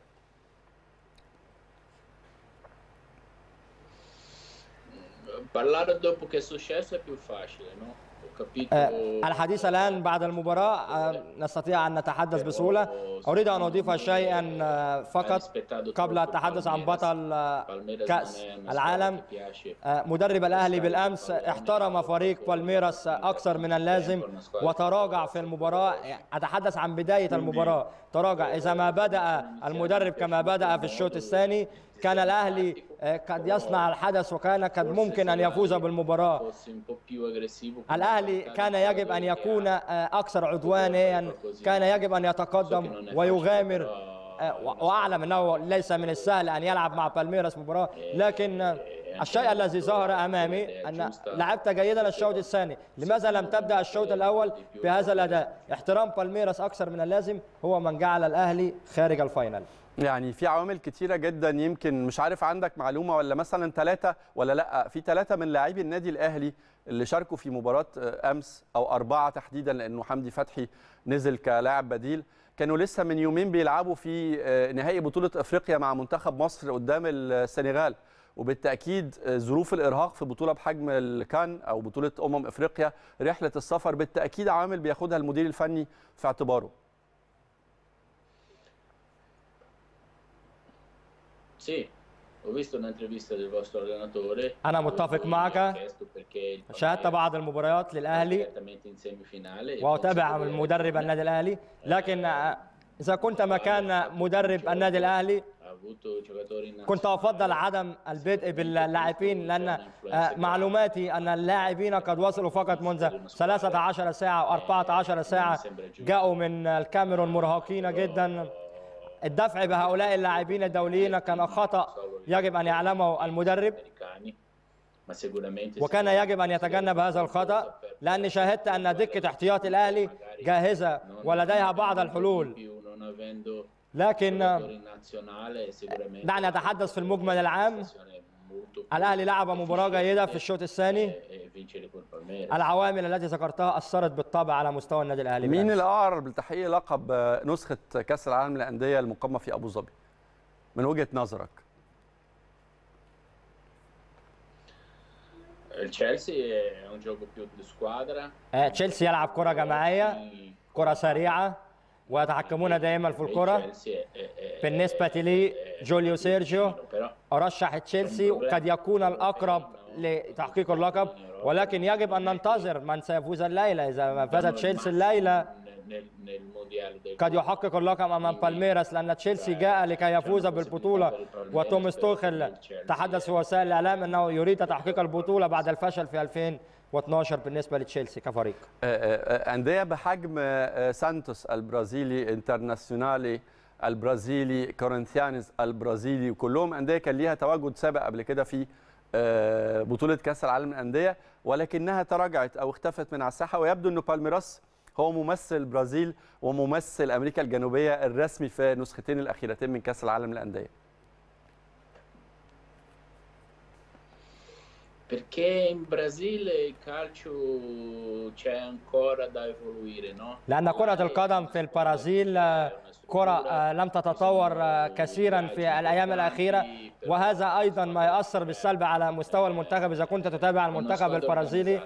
الحديث الآن بعد المباراة نستطيع أن نتحدث بسهولة. أريد أن أضيف شيئا فقط قبل التحدث عن بطل كأس العالم. مدرب الأهلي بالأمس احترم فريق بالميراس أكثر من اللازم وتراجع في المباراة. أتحدث عن بداية المباراة، تراجع. إذا ما بدأ المدرب كما بدأ في الشوط الثاني كان الأهلي قد يصنع الحدث وكان قد ممكن أن يفوز بالمباراة. الأهلي كان يجب أن يكون أكثر عدوانيا، كان يجب أن يتقدم ويغامر، وأعلم أنه ليس من السهل أن يلعب مع بالميراس مباراة، لكن الشيء الذي ظهر أمامي أن لعبت جيدا الشوط الثاني. لماذا لم تبدأ الشوط الأول بهذا الأداء؟ احترام بالميراس أكثر من اللازم هو من جعل الأهلي خارج الفاينل. يعني في عوامل كتيرة جدا، يمكن مش عارف عندك معلومة ولا مثلا 3 ولا لا، في 3 من لاعبي النادي الأهلي اللي شاركوا في مباراة أمس أو 4 تحديدا لأنه حمدي فتحي نزل كلاعب بديل، كانوا لسه من يومين بيلعبوا في نهائي بطولة افريقيا مع منتخب مصر قدام السنغال، وبالتاكيد ظروف الارهاق في بطولة بحجم الكان او بطولة افريقيا، رحلة السفر بالتاكيد عامل بياخدها المدير الفني في اعتباره. أنا متفق معك. شاهدت بعض المباريات للأهلي وأتابع المدرب النادي الأهلي، لكن إذا كنت مكان مدرب النادي الأهلي كنت أفضل عدم البدء باللاعبين، لأن معلوماتي أن اللاعبين قد وصلوا فقط منذ 13 ساعة أو 14 ساعة، جاءوا من الكاميرون مرهقين جدا. الدفع بهؤلاء اللاعبين الدوليين كان خطأ يجب أن يعلمه المدرب، وكان يجب أن يتجنب هذا الخطأ، لأني شاهدت أن دكة احتياط الأهلي جاهزة ولديها بعض الحلول. لكن دعني أتحدث في المجمل العام. الأهلي لعب مباراة جيدة في الشوط الثاني. العوامل التي ذكرتها أثرت بالطبع على مستوى النادي الأهلي. مين الأقرب لتحقيق لقب نسخة كأس العالم للأندية المقامة في أبو ظبي من وجهة نظرك؟ تشيلسي يلعب كرة جماعية، كرة سريعة، ويتحكمون دائما في الكرة. بالنسبة لي جوليو سيرجيو أرشح تشيلسي، وقد يكون الأقرب لتحقيق اللقب، ولكن يجب أن ننتظر من سيفوز الليلة. إذا فاز تشيلسي الليلة قد يحقق اللقب أمام بالميراس، لأن تشيلسي جاء لكي يفوز بالبطولة، وتوماس توخيل تحدث في وسائل الإعلام أنه يريد تحقيق البطولة بعد الفشل في 2012 بالنسبة لتشيلسي كفريق. أندية بحجم سانتوس البرازيلي، انترناسيونالي البرازيلي، كورنثيانز البرازيلي، وكلهم أندية كان ليها تواجد سابق قبل كده في بطولة كأس العالم للأندية، ولكنها تراجعت أو اختفت من على الساحة، ويبدو أنه بالميراس هو ممثل البرازيل وممثل أمريكا الجنوبية الرسمي في نسختين الأخيرتين من كأس العالم للأندية. لأن كرة القدم في البرازيل كرة لم تتطور كثيرا في الأيام الأخيرة، وهذا أيضا ما يؤثر بالسلب على مستوى المنتخب. إذا كنت تتابع المنتخب البرازيلي،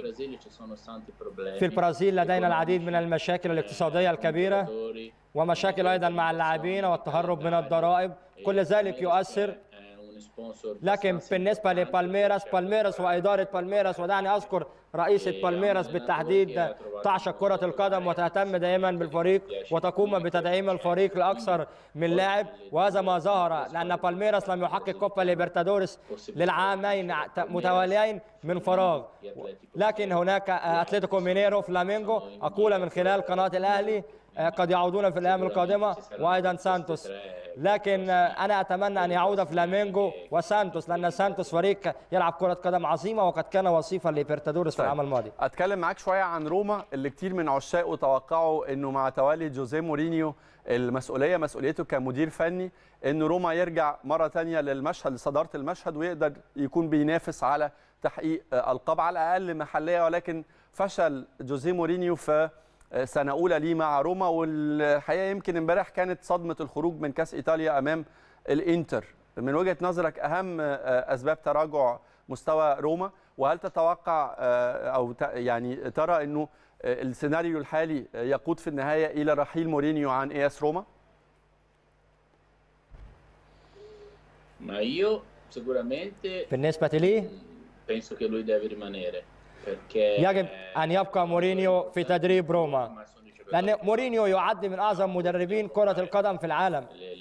في البرازيل لدينا العديد من المشاكل الاقتصادية الكبيرة، ومشاكل أيضا مع اللاعبين والتهرب من الضرائب، كل ذلك يؤثر. لكن بالنسبة لبالميراس وإدارة بالميراس، ودعني أذكر رئيسة بالميراس بالتحديد، تعشق كرة القدم وتهتم دائما بالفريق وتقوم بتدعيم الفريق لأكثر من لاعب، وهذا ما ظهر، لأن بالميراس لم يحقق كوبا ليبرتادوريس للعامين متواليين من فراغ. لكن هناك أتلتيكو مينيرو، فلامينغو، أقول من خلال قناة الأهلي قد يعودون في الأيام القادمة، وأيضا سانتوس. لكن أنا أتمنى أن يعود فلامينغو وسانتوس، لأن سانتوس فريق يلعب كرة قدم عظيمة وقد كان وصيفا لبرتادوريس في العام الماضي. أتكلم معاك شوية عن روما، اللي كتير من عشاقه توقعوا أنه مع تولي جوزيه مورينيو مسؤوليته كمدير فني، أن روما يرجع مرة تانية للمشهد، لصدارة المشهد، ويقدر يكون بينافس على تحقيق ألقاب على الأقل محلية. ولكن فشل جوزيه مورينيو في سنة أولى ليه مع روما، والحقيقة يمكن امبارح كانت صدمة الخروج من كأس إيطاليا أمام الإنتر. من وجهة نظرك أهم أسباب تراجع مستوى روما، وهل تتوقع أو يعني ترى أنه السيناريو الحالي يقود في النهاية إلى رحيل مورينيو عن AS روما؟ بالنسبة لي يجب أن يبقى مورينيو في تدريب روما، لأن مورينيو يعد من أعظم مدربين كرة القدم في العالم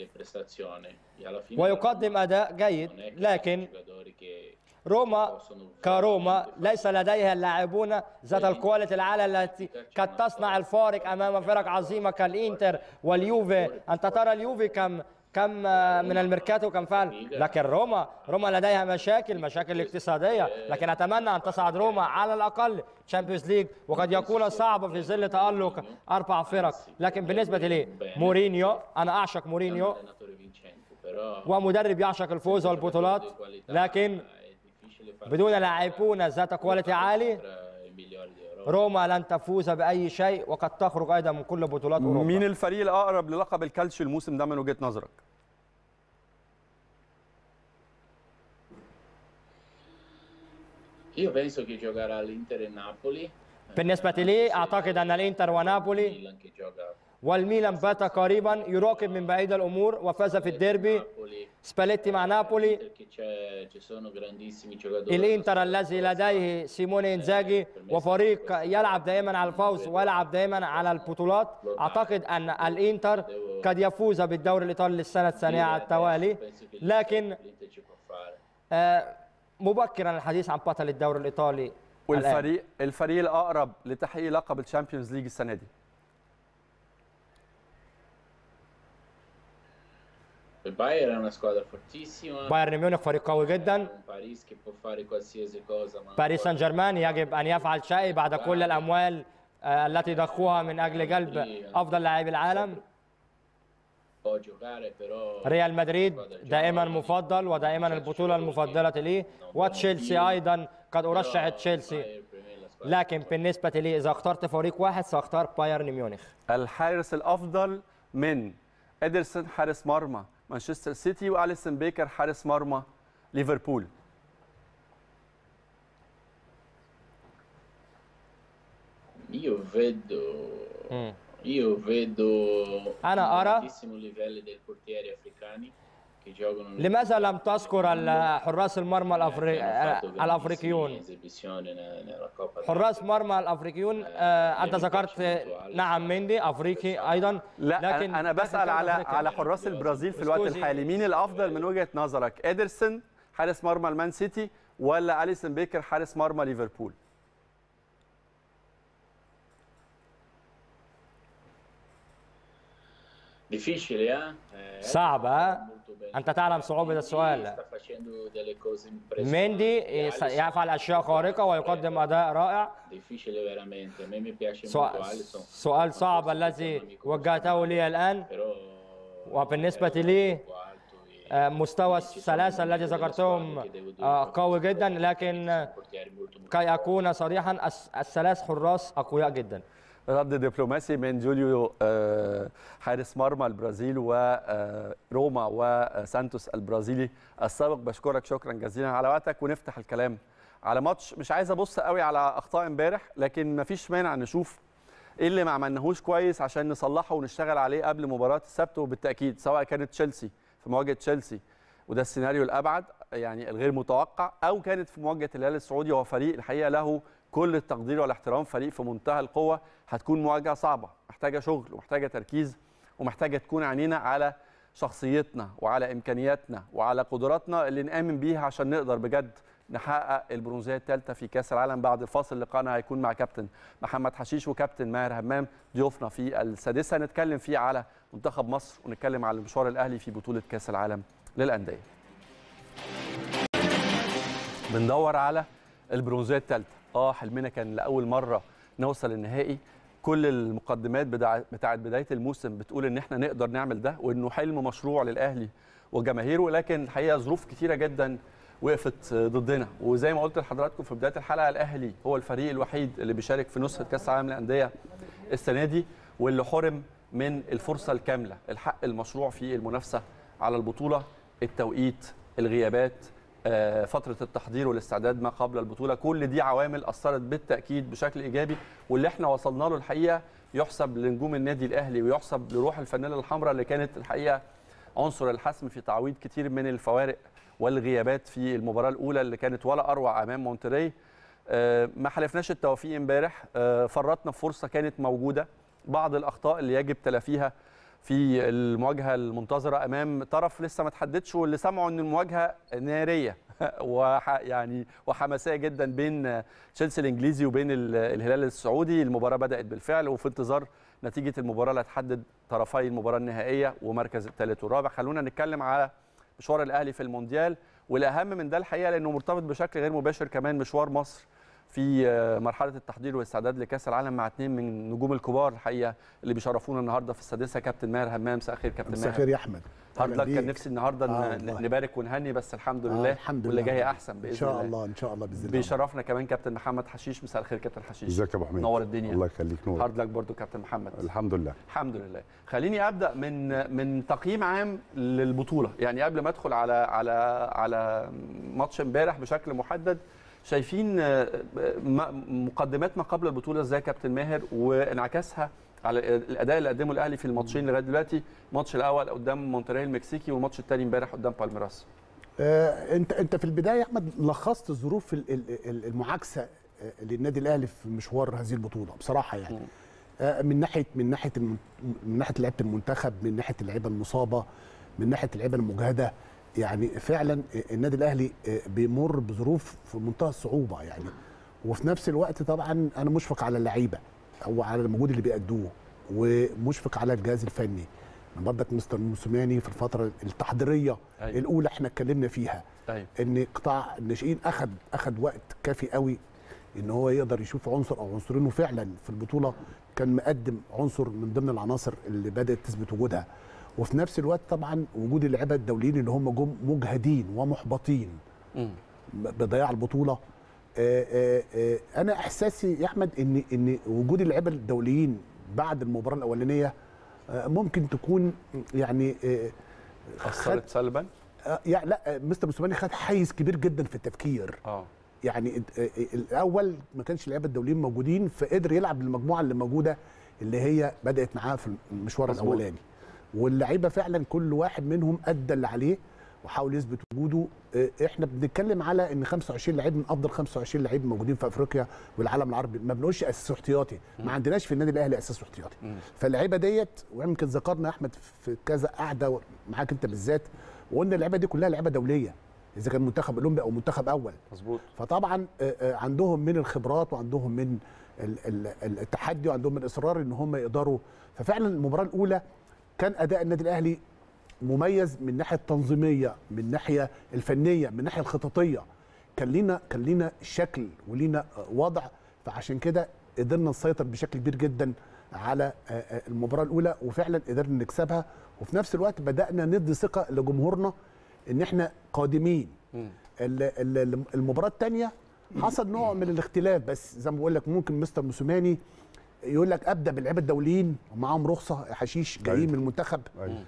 ويقدم أداء جيد، لكن روما كروما ليس لديها اللاعبون ذات الكواليتي العالية التي قد تصنع الفارق أمام فرق عظيمة كالإنتر واليوفي. أنت ترى اليوفي كم من الميركاتو كم فعل، لكن روما لديها مشاكل اقتصادية، لكن أتمنى أن تصعد روما على الأقل تشامبيونز ليج، وقد يكون صعب في ظل تألق 4 فرق. لكن بالنسبة لي مورينيو، أنا أعشق مورينيو ومدرب يعشق الفوز والبطولات، لكن بدون لاعبون ذات كواليتي عالي روما لن تفوز بأي شيء وقد تخرج أيضا من كل بطولات أوروبا. مين الفريق الأقرب للقب الكالتشيو الموسم ده من وجهة نظرك؟ Io penso che giocherà l'Inter e Napoli. بالنسبة لي أعتقد أن الإنتر ونابولي والميلان بات قريبا يراقب من بعيد الأمور وفاز في الديربي. سباليتي مع نابولي، الإنتر الذي لديه سيموني إنزاجي وفريق يلعب دائما على الفوز ويلعب دائما على البطولات. أعتقد أن الإنتر قد يفوز بالدوري الإيطالي للسنة الثانية على التوالي، لكن مبكرا الحديث عن بطل الدوري الإيطالي. والفريق الأقرب لتحقيق لقب الشامبيونز ليج السنة دي؟ بايرن ميونخ فريق قوي جدا. باريس سان جيرمان يجب أن يفعل شيء بعد كل الأموال التي ضخوها من أجل جلب أفضل لاعبي العالم. ريال مدريد دائما مفضل ودائما البطولة المفضلة لي، وتشيلسي أيضا قد أرشح تشيلسي، لكن بالنسبة لي إذا اخترت فريق واحد سأختار بايرن ميونخ. الحارس الأفضل من إدرسون حارس مرمى مانشستر سيتي وأليسون بيكر حارس مرمى ليفربول. أنا أرى لماذا لم تذكر حراس المرمى الأفريقيون؟ حراس مرمى الأفريقيون أنت ذكرت نعم مندي أفريقي أيضا، لا لكن أنا بسأل على حراس البرازيل في الوقت الحالي. مين الأفضل من وجهة نظرك؟ إدرسون حارس مرمى المان سيتي ولا أليسون بيكر حارس مرمى ليفربول؟ صعبة، أنت تعلم صعوبة السؤال. مندي يفعل أشياء خارقة ويقدم أداء رائع. سؤال صعب الذي وجهته لي الآن، وبالنسبة لي مستوى الثلاثة الذي ذكرتهم قوي جدا، لكن كي أكون صريحا الثلاث حراس أقوياء جدا. رد دبلوماسي من جوليو حارس مرمى البرازيل وروما وسانتوس البرازيلي السابق. بشكرك شكرا جزيلا على وقتك، ونفتح الكلام على ماتش. مش عايز ابص قوي على اخطاء امبارح، لكن مفيش مانع نشوف ايه اللي ما عملناهوش كويس عشان نصلحه ونشتغل عليه قبل مباراه السبت. وبالتاكيد سواء كانت تشيلسي في مواجهه تشيلسي وده السيناريو الابعد يعني الغير متوقع، او كانت في مواجهه الهلال السعودي وهو فريق الحقيقه له كل التقدير والاحترام، فريق في منتهى القوه. هتكون مواجهه صعبه محتاجه شغل ومحتاجه تركيز ومحتاجه تكون عينينا على شخصيتنا وعلى امكانياتنا وعلى قدراتنا اللي نآمن بيها عشان نقدر بجد نحقق البرونزيه الثالثه في كاس العالم. بعد الفاصل لقاءنا هيكون مع كابتن محمد حشيش وكابتن ماهر همام ضيوفنا في السادسه، نتكلم فيه على منتخب مصر ونتكلم على المشوار الاهلي في بطوله كاس العالم للانديه. بندور على البرونزيه الثالثه. حلمنا كان لاول مره نوصل النهائي. كل المقدمات بتاعت بدايه الموسم بتقول ان احنا نقدر نعمل ده وانه حلم مشروع للاهلي وجماهيره، لكن الحقيقه ظروف كتيره جدا وقفت ضدنا. وزي ما قلت لحضراتكم في بدايه الحلقه، الاهلي هو الفريق الوحيد اللي بيشارك في نسخه كاس العالم للانديه السنه دي، واللي حرم من الفرصه الكامله، الحق المشروع في المنافسه على البطوله، التوقيت، الغيابات، فترة التحضير والاستعداد ما قبل البطولة. كل دي عوامل أثرت بالتأكيد بشكل إيجابي، واللي احنا وصلنا له الحقيقة يحسب لنجوم النادي الأهلي ويحسب لروح الفانيلا الحمراء اللي كانت الحقيقة عنصر الحسم في تعويض كتير من الفوارق والغيابات في المباراة الأولى اللي كانت ولا أروع أمام مونتري. ما حلفناش التوفيق امبارح، فرطنا في فرصة كانت موجودة، بعض الأخطاء اللي يجب تلافيها في المواجهه المنتظره امام طرف لسه ما تحددش، واللي سمعوا ان المواجهه ناريه يعني وحماسيه جدا بين تشيلسي الانجليزي وبين الهلال السعودي. المباراه بدات بالفعل وفي انتظار نتيجه المباراه اللي هتحدد طرفي المباراه النهائيه ومركز الثالث والرابع. خلونا نتكلم على مشوار الاهلي في المونديال، والاهم من ده الحقيقه لانه مرتبط بشكل غير مباشر كمان مشوار مصر في مرحله التحضير والاستعداد لكاس العالم مع 2 من النجوم الكبار الحقيقه اللي بيشرفونا النهارده في السادسه. كابتن ماهر همام، مساء الخير كابتن ماهر. مساء الخير يا احمد. هارد لك، كان نفسي النهارده نبارك ونهني، بس الحمد لله الحمد واللي لله جاي احسن باذن الله. ان شاء الله باذن الله. بيشرفنا كمان كابتن محمد حشيش. مساء الخير كابتن حشيش. ازيك يا ابو حميد؟ نور الدنيا. الله يخليك. نور. هارد لك برضو كابتن محمد. الحمد لله. الحمد لله. خليني ابدا من تقييم عام للبطوله، يعني قبل ما ادخل على ماتش امبارح بشكل محدد. شايفين مقدمات ما قبل البطوله ازاي كابتن ماهر، وانعكاسها على الاداء اللي قدمه الاهلي في الماتشين لغايه دلوقتي؟ الماتش الاول قدام مونتريال المكسيكي، والماتش الثاني امبارح قدام بالميراس. انت في البدايه يا احمد لخصت ظروف المعاكسه للنادي الاهلي في مشوار هذه البطوله بصراحه، يعني من ناحيه لعيبه المنتخب، من ناحيه اللعيبه المصابه، من ناحيه اللعيبه المجهده. يعني فعلا النادي الاهلي بيمر بظروف في منتهى الصعوبه يعني، وفي نفس الوقت طبعا انا مشفق على اللعيبه او على المجهود اللي بيأدوه، ومشفق على الجهاز الفني. برضك مستر موسيماني في الفتره التحضيريه الاولى احنا اتكلمنا فيها ان قطاع الناشئين اخذ وقت كافي قوي ان هو يقدر يشوف عنصر او عنصرين، وفعلا في البطوله كان مقدم عنصر من ضمن العناصر اللي بدات تثبت وجودها. وفي نفس الوقت طبعا وجود اللعيبه الدوليين اللي هم جم مجهدين ومحبطين بضياع البطوله. انا احساسي يا احمد ان وجود اللعيبه الدوليين بعد المباراه الاولانيه ممكن تكون يعني اثرت سلبا. يعني لا، مستر موسيماني خد حيز كبير جدا في التفكير. يعني الاول ما كانش اللعيبه الدوليين موجودين، فقدر يلعب بالمجموعه اللي موجوده اللي هي بدات معاه في المشوار الاولاني، واللعيبه فعلا كل واحد منهم ادى اللي عليه وحاول يثبت وجوده. احنا بنتكلم على ان 25 لعيب من افضل 25 لعيب موجودين في افريقيا والعالم العربي، ما بنقولش اساس احتياطي، ما عندناش في النادي الاهلي اساس احتياطي. فاللعيبه ديت، ويمكن ذكرنا يا احمد في كذا قعده معاك انت بالذات، وقلنا اللعيبه دي كلها لعيبه دوليه، اذا كان منتخب اولمبي او منتخب اول. مظبوط. فطبعا عندهم من الخبرات وعندهم من التحدي وعندهم من الاصرار ان هم يقدروا. ففعلا المباراه الاولى كان اداء النادي الاهلي مميز من الناحيه التنظيميه، من الناحيه الفنيه، من الناحيه الخططيه. كان لينا شكل ولينا وضع، فعشان كده قدرنا نسيطر بشكل كبير جدا على المباراه الاولى، وفعلا قدرنا نكسبها. وفي نفس الوقت بدانا ندي ثقه لجمهورنا ان احنا قادمين. المباراه الثانيه حصل نوع من الاختلاف، بس زي ما بقول لك ممكن مستر موسيماني يقول لك ابدا باللعيبه الدوليين ومعاهم رخصه حشيش جايين من المنتخب،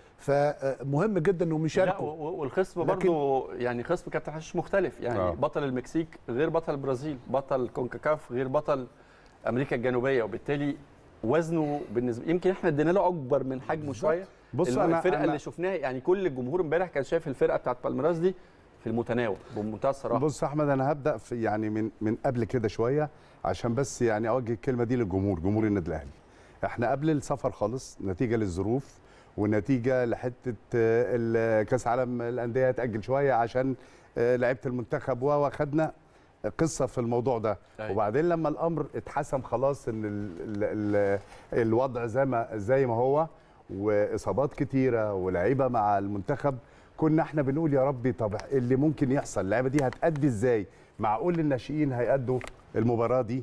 فمهم جدا انهم يشاركوا. والخصم برضه يعني خصم كابتن حشيش مختلف، يعني بطل المكسيك غير بطل البرازيل، بطل كونكاكاف غير بطل امريكا الجنوبيه، وبالتالي وزنه بالنسبه يمكن احنا ادينا له اكبر من حجمه شويه. بص الفرقه اللي شفناها، يعني كل الجمهور امبارح كان شايف الفرقه بتاعت بالميراس دي في المتناول بمنتهى الصراحه. بص يا احمد، انا هبدا في يعني من قبل كده شويه عشان بس يعني اوجه الكلمه دي للجمهور، جمهور النادي الاهلي. احنا قبل السفر خالص نتيجه للظروف ونتيجه لحته كاس عالم الانديه اتاجل شويه عشان لعيبه المنتخب واخدنا قصه في الموضوع ده. وبعدين لما الامر اتحسم خلاص ان الوضع زي ما هو، واصابات كتيره ولاعيبه مع المنتخب، كنا احنا بنقول يا ربي طب اللي ممكن يحصل، اللعيبه دي هتأدي ازاي؟ معقول الناشئين هيأدوا المباراه دي؟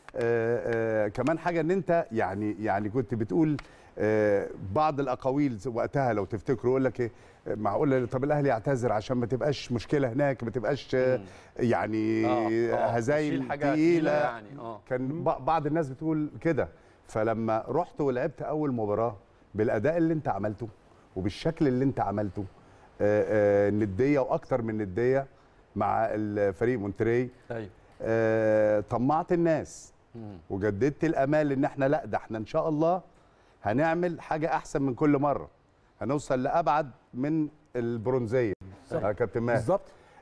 كمان حاجه ان انت يعني كنت بتقول بعض الاقاويل وقتها لو تفتكروا، يقول لك ايه، معقول طب الاهلي يعتذر عشان ما تبقاش مشكله هناك، ما تبقاش يعني هزايم تقيله يعني. كان بعض الناس بتقول كده. فلما رحت ولعبت اول مباراه بالاداء اللي انت عملته وبالشكل اللي انت عملته، نديه واكتر من نديه مع الفريق مونتري، طمعت الناس وجددت الامال ان احنا لا، ده احنا ان شاء الله هنعمل حاجه احسن من كل مره، هنوصل لابعد من البرونزيه. كابتن ماهر بالظبط.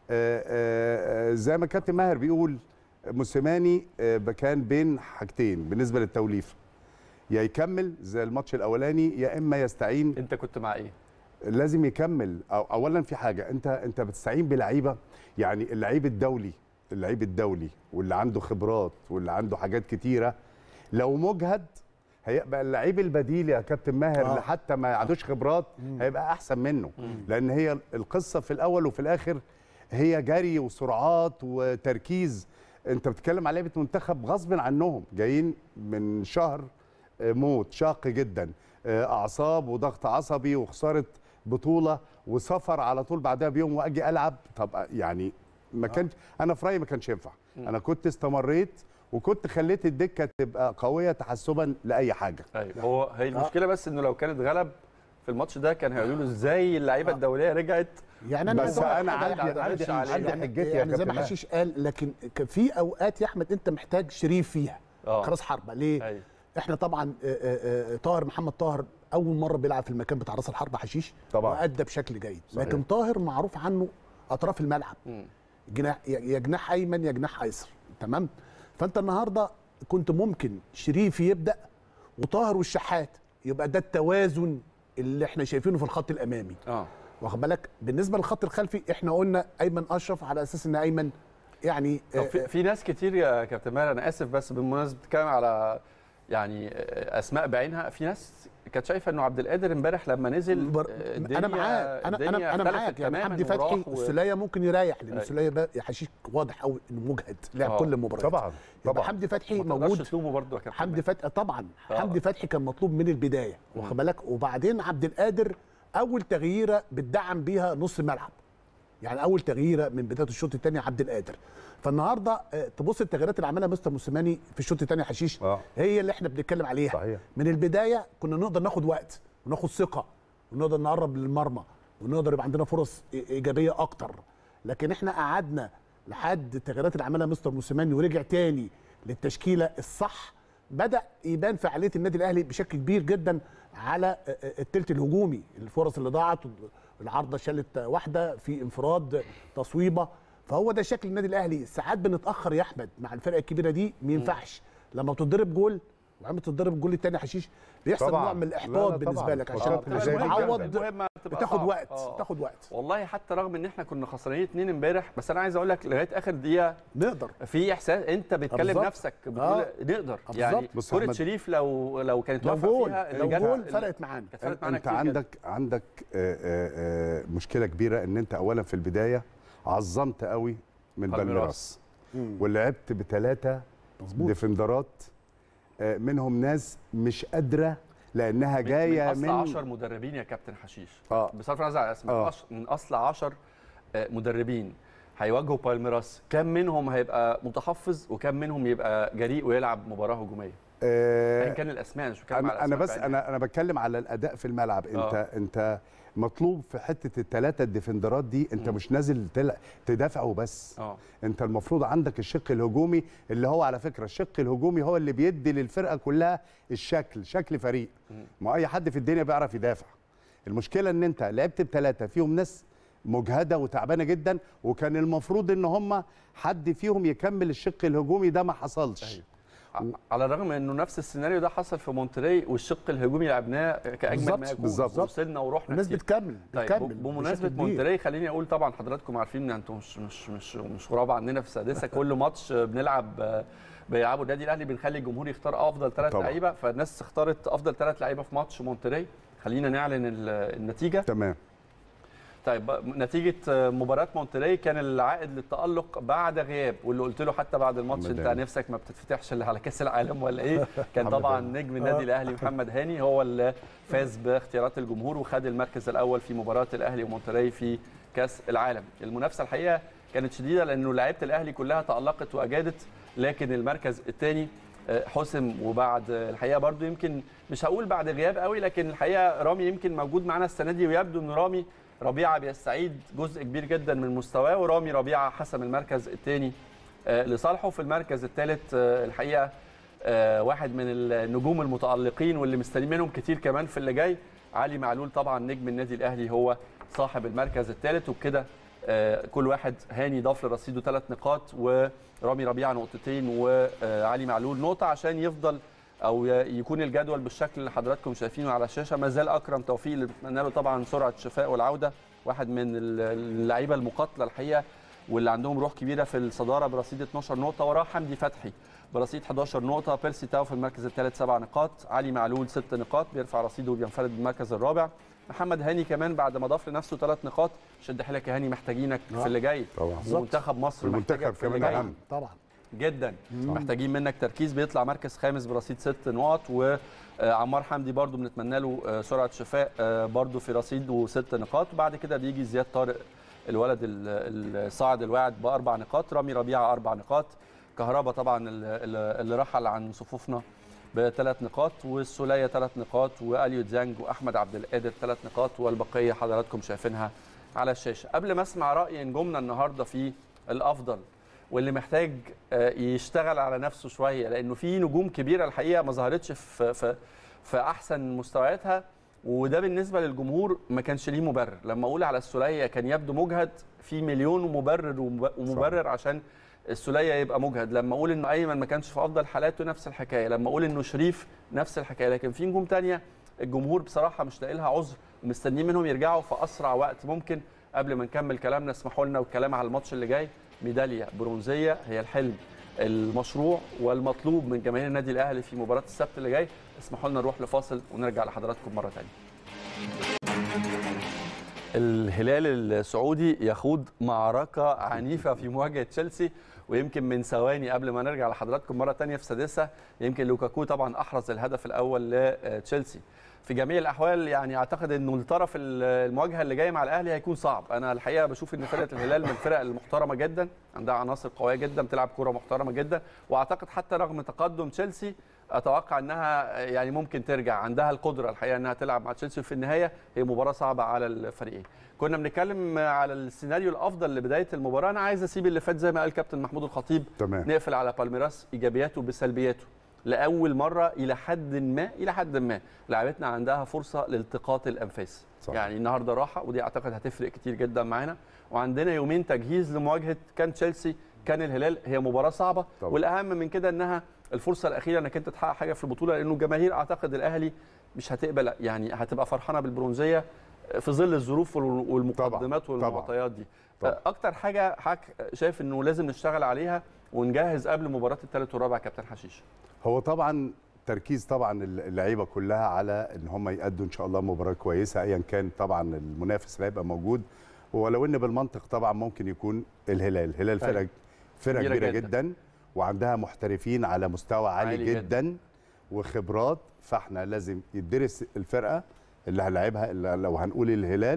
زي ما كابتن ماهر بيقول، موسيماني كان بين حاجتين بالنسبه للتوليفه، يا يكمل زي الماتش الاولاني يا اما يستعين. انت كنت مع ايه؟ لازم يكمل. اولا في حاجه، انت بتستعين بلعيبه، يعني اللعيب الدولي واللي عنده خبرات واللي عنده حاجات كتيره، لو مجهد هيبقى اللعيب البديل يا كابتن ماهر اللي حتى ما عندوش خبرات هيبقى احسن منه. لان هي القصه في الاول وفي الاخر هي جري وسرعات وتركيز انت بتتكلم على لعيبه منتخب غصب عنهم، جايين من شهر موت شاق جدا، اعصاب وضغط عصبي وخساره بطوله وسفر على طول بعدها بيوم واجي العب. طب يعني ما كانش، انا في رايي ما كانش ينفع. انا كنت استمريت وكنت خليت الدكه تبقى قويه تحسبا لاي حاجه. ايوه، هي المشكله بس انه لو كانت غلب في الماتش ده كان هيقولوا له ازاي اللعيبه الدوليه رجعت. يعني انا بس انا عندي حجتي يعني زي ما حشيش قال، لكن في اوقات يا احمد انت محتاج شريف فيها خلاص حربه ليه؟ أيوة. احنا طبعا طاهر محمد طاهر اول مره بيلعب في المكان بتاع راس الحربه حشيش طبعا وادى بشكل جيد. صحيح. لكن طاهر معروف عنه اطراف الملعب، جناح، يا جناح ايمن يا جناح ايسر، تمام. فانت النهارده كنت ممكن شريف يبدا وطاهر والشحات، يبقى ده التوازن اللي احنا شايفينه في الخط الامامي. واخد بالك؟ بالنسبه للخط الخلفي احنا قلنا ايمن اشرف على اساس ان ايمن يعني في ناس كتير يا كابتن ماهر، انا اسف بس بالمناسبه بتتكلم على يعني اسماء بعينها، في ناس كانت شايفه انه عبد القادر امبارح لما نزل انا معاك، انا معاك. يعني حمدي فتحي السوليه ممكن يريح، لان السوليه بقى يا حشيش واضح قوي انه مجهد لعب كل مباراه. طبعا حمدي فتحي موجود، برضه يا حمدي فتحي طبعا حمدي فتحي كان مطلوب من البدايه، واخد بالك؟ وبعدين عبد القادر اول تغييره بتدعم بيها نص الملعب، يعني اول تغييره من بدايه الشوط الثاني عبد القادر. فالنهارده تبص التغييرات اللي عملها مستر موسيماني في الشوط الثاني حشيش هي اللي احنا بنتكلم عليها. صحيح. من البدايه كنا نقدر ناخد وقت وناخد ثقه ونقدر نقرب للمرمى ونقدر يبقى عندنا فرص ايجابيه اكتر، لكن احنا قعدنا لحد التغييرات اللي عملها مستر موسيماني ورجع تاني للتشكيله الصح، بدا يبان فعاليه النادي الاهلي بشكل كبير جدا على الثلث الهجومي. الفرص اللي ضاعت، العارضه شالت واحده في انفراد، تصويبه، فهو ده شكل النادي الاهلي. ساعات بنتاخر يا احمد مع الفرقه الكبيره دي، ما ينفعش لما بتضرب جول وعم تضرب الجول الثاني حشيش بيحصل نوع من الاحباط بالنسبه لك، عشان تعوض بتاخد وقت بتاخد وقت. والله حتى رغم ان احنا كنا خسرانين 2 امبارح، بس انا عايز اقول لك لغايه اخر دقيقه نقدر، في احساس انت بتكلم نفسك بتقول نقدر. يعني كره شريف لو كانت واقفه فيها لو جول فرقت معانا. انت عندك مشكله كبيره ان انت اولا في البدايه عظمت قوي من بالميراس ولعبت ب3 ديفندرات، منهم ناس مش قادره لانها جايه من اصل 10 مدربين يا كابتن حشيش. بصرف النظر عن الاسماء، من اصل 10 مدربين هيواجهوا بالميراس، كم منهم هيبقى متحفظ وكم منهم يبقى جريء ويلعب مباراه هجوميه؟ ايا كان الاسماء، مش بتكلم على انا بس انا بتكلم على الاداء في الملعب. انت مطلوب في حته ال3 الديفندرات دي، انت مش نازل تدافع وبس. انت المفروض عندك الشق الهجومي، اللي هو على فكره الشق الهجومي هو اللي بيدي للفرقه كلها شكل فريق. ما اي حد في الدنيا بيعرف يدافع. المشكله ان انت لعبت ب3 فيهم ناس مجهده وتعبانه جدا، وكان المفروض ان هم حد فيهم يكمل الشق الهجومي ده، ما حصلش. على الرغم انه نفس السيناريو ده حصل في مونتري، والشق الهجومي لعبناه كاجمل ما يكون، وصلنا ورحنا الناس بتكمل. بمناسبه مونتري خليني اقول، طبعا حضراتكم عارفين ان انتم مش غراب عننا في السادسه، كل ماتش بيلعبوا النادي الاهلي بنخلي الجمهور يختار افضل 3 لعيبه، فالناس اختارت افضل 3 لعيبه في ماتش مونتري. خلينا نعلن النتيجه. تمام. طيب، نتيجة مباراة مونتري كان العائد للتألق بعد غياب، واللي قلت له حتى بعد الماتش انت نفسك ما بتتفتحش الا على كأس العالم ولا ايه؟ كان طبعا نجم النادي الاهلي محمد هاني هو اللي فاز باختيارات الجمهور وخد المركز الاول في مباراة الاهلي ومونتري في كأس العالم. المنافسة الحقيقة كانت شديدة لانه لعيبة الاهلي كلها تألقت واجادت، لكن المركز الثاني حسم. وبعد الحقيقة برضو يمكن مش هقول بعد غياب قوي، لكن الحقيقة رامي يمكن موجود معنا السنة دي، ويبدو ان رامي ربيعه بيستعيد جزء كبير جدا من مستواه، ورامي ربيعه حسم المركز الثاني لصالحه. في المركز الثالث الحقيقه واحد من النجوم المتالقين واللي مستنيين منهم كتير كمان في اللي جاي، علي معلول طبعا نجم النادي الاهلي هو صاحب المركز الثالث. وبكده كل واحد، هاني ضاف لرصيده 3 نقاط، ورامي ربيعه 2 نقطتين، وعلي معلول نقطه، عشان يفضل او يكون الجدول بالشكل اللي حضراتكم شايفينه على الشاشه. ما زال اكرم توفيق اللي بنتمنى له طبعا سرعه الشفاء والعوده، واحد من اللعيبه المقاتله الحقيقه واللي عندهم روح كبيره في الصداره برصيد 12 نقطه. وراه حمدي فتحي برصيد 11 نقطه، بيرسي تاو في المركز الثالث 7 نقاط، علي معلول 6 نقاط بيرفع رصيده وبينفرد بالمركز الرابع. محمد هاني كمان بعد ما ضاف لنفسه 3 نقاط. شد حيلك يا هاني، محتاجينك في اللي جاي. منتخب مصر المنتخب كمان اهم طبعا. جدا. محتاجين منك تركيز. بيطلع مركز خامس برصيد 6 نقط، وعمار حمدي برضو بنتمنى له سرعه شفاء برضو في رصيده 6 نقاط. وبعد كده بيجي زياد طارق الولد الصاعد الواعد ب4 نقاط، رامي ربيعه 4 نقاط، كهربا طبعا اللي رحل عن صفوفنا ب3 نقاط، والسوليه 3 نقاط، واليو ديانج واحمد عبد القادر 3 نقاط، والبقيه حضراتكم شايفينها على الشاشه. قبل ما اسمع راي نجومنا النهارده في الافضل واللي محتاج يشتغل على نفسه شويه، لانه في نجوم كبيره الحقيقه ما ظهرتش في احسن مستوياتها، وده بالنسبه للجمهور ما كانش ليه مبرر. لما اقول على السوليه كان يبدو مجهد، في مليون مبرر عشان السوليه يبقى مجهد. لما اقول انه ايمن ما كانش في افضل حالاته نفس الحكايه، لما اقول انه شريف نفس الحكايه. لكن في نجوم ثانيه الجمهور بصراحه مش لاقي لها عذر، ومستنيين منهم يرجعوا في اسرع وقت ممكن. قبل ما نكمل كلامنا اسمحوا لنا والكلام على الماتش اللي جاي. ميداليه برونزيه هي الحلم المشروع والمطلوب من جماهير النادي الاهلي في مباراه السبت اللي جاي. اسمحوا لنا نروح لفاصل ونرجع لحضراتكم مره ثانيه. الهلال السعودي يخوض معركه عنيفه في مواجهه تشيلسي، ويمكن من ثواني قبل ما نرجع لحضراتكم مره ثانيه في سادسه، يمكن لوكاكو طبعا احرز الهدف الاول لتشيلسي. في جميع الاحوال يعني اعتقد انه الطرف المواجهه اللي جايه مع الاهلي هيكون صعب. انا الحقيقه بشوف ان فرقه الهلال من الفرق المحترمه جدا، عندها عناصر قويه جدا، بتلعب كوره محترمه جدا، واعتقد حتى رغم تقدم تشيلسي اتوقع انها يعني ممكن ترجع، عندها القدره الحقيقه انها تلعب مع تشيلسي. في النهايه هي مباراه صعبه على الفريقين. كنا بنتكلم على السيناريو الافضل لبدايه المباراه. انا عايز اسيب اللي فات زي ما قال كابتن محمود الخطيب، تمام. نقفل على بالميراس ايجابياته بسلبياته. لاول مره الى حد ما لعبتنا عندها فرصه لالتقاط الانفاس. صح. يعني النهارده راحه، ودي اعتقد هتفرق كتير جدا معانا، وعندنا يومين تجهيز لمواجهه كان تشيلسي كان الهلال. هي مباراه صعبه طبعا. والاهم من كده انها الفرصه الاخيره انك انت تحقق حاجه في البطوله، لانه جماهير اعتقد الاهلي مش هتقبل، يعني هتبقى فرحانه بالبرونزيه في ظل الظروف والمقدمات والمعطيات دي. اكتر حاجه شايف انه لازم نشتغل عليها ونجهز قبل مباراه الثالث والرابع كابتن حشيش. هو طبعا تركيز طبعا اللعيبه كلها على ان هم يأدوا ان شاء الله مباراه كويسه ايا كان طبعا المنافس اللي هيبقى موجود. ولو ان بالمنطق طبعا ممكن يكون الهلال فرقه كبيره جدا وعندها محترفين على مستوى عالي جدا وخبرات، فاحنا لازم يدرس الفرقه اللي هنلعبها لو هنقول الهلال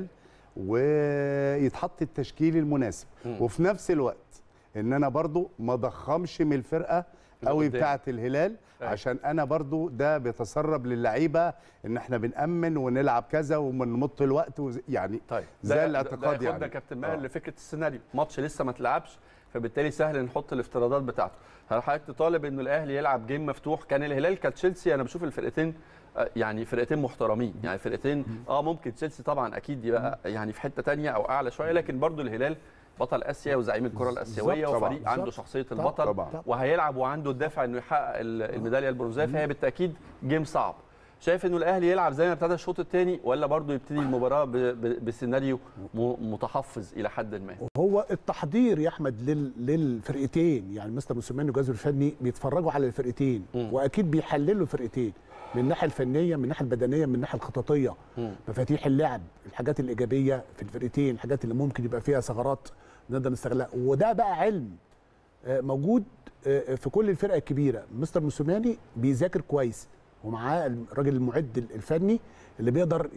ويتحط التشكيل المناسب. وفي نفس الوقت ان انا برضو ما ضخمش من الفرقه قوي بتاعه الهلال، عشان انا برضو ده بيتسرب للعيبه ان احنا بنأمن ونلعب كذا ونمط الوقت يعني طيب زي الاعتقاد. يعني ده كابتن ماهر لفكره السيناريو، ماتش لسه ما اتلعبش فبالتالي سهل نحط الافتراضات بتاعته. هل حضرتك تطالب انه الاهلي يلعب جيم مفتوح؟ كان الهلال كتشيلسي انا بشوف الفرقتين يعني فرقتين محترمين، يعني فرقتين ممكن تشيلسي طبعا اكيد يبقى يعني في حته ثانيه او اعلى شويه، لكن برضو الهلال بطل اسيا وزعيم الكره الاسيويه وفريق عنده شخصيه البطل وهيلعب وعنده الدافع انه يحقق الميداليه البرونزيه، فهي بالتاكيد جيم صعب. شايف انه الاهلي يلعب زي ما ابتدى الشوط الثاني ولا برضو يبتدي المباراه بسيناريو متحفظ الى حد ما؟ هو التحضير يا احمد للفرقتين، يعني مستر موسيماني والجهاز الفني بيتفرجوا على الفرقتين واكيد بيحللوا الفرقتين من الناحيه الفنيه، من الناحيه البدنيه، من الناحيه الخططيه، مفاتيح اللعب، الحاجات الايجابيه في الفرقتين، الحاجات اللي ممكن يبقى فيها ثغرات نقدر نستغلها. وده بقى علم موجود في كل الفرق الكبيره. مستر موسيماني بيذاكر كويس ومعاه الراجل المعد الفني اللي بيقدر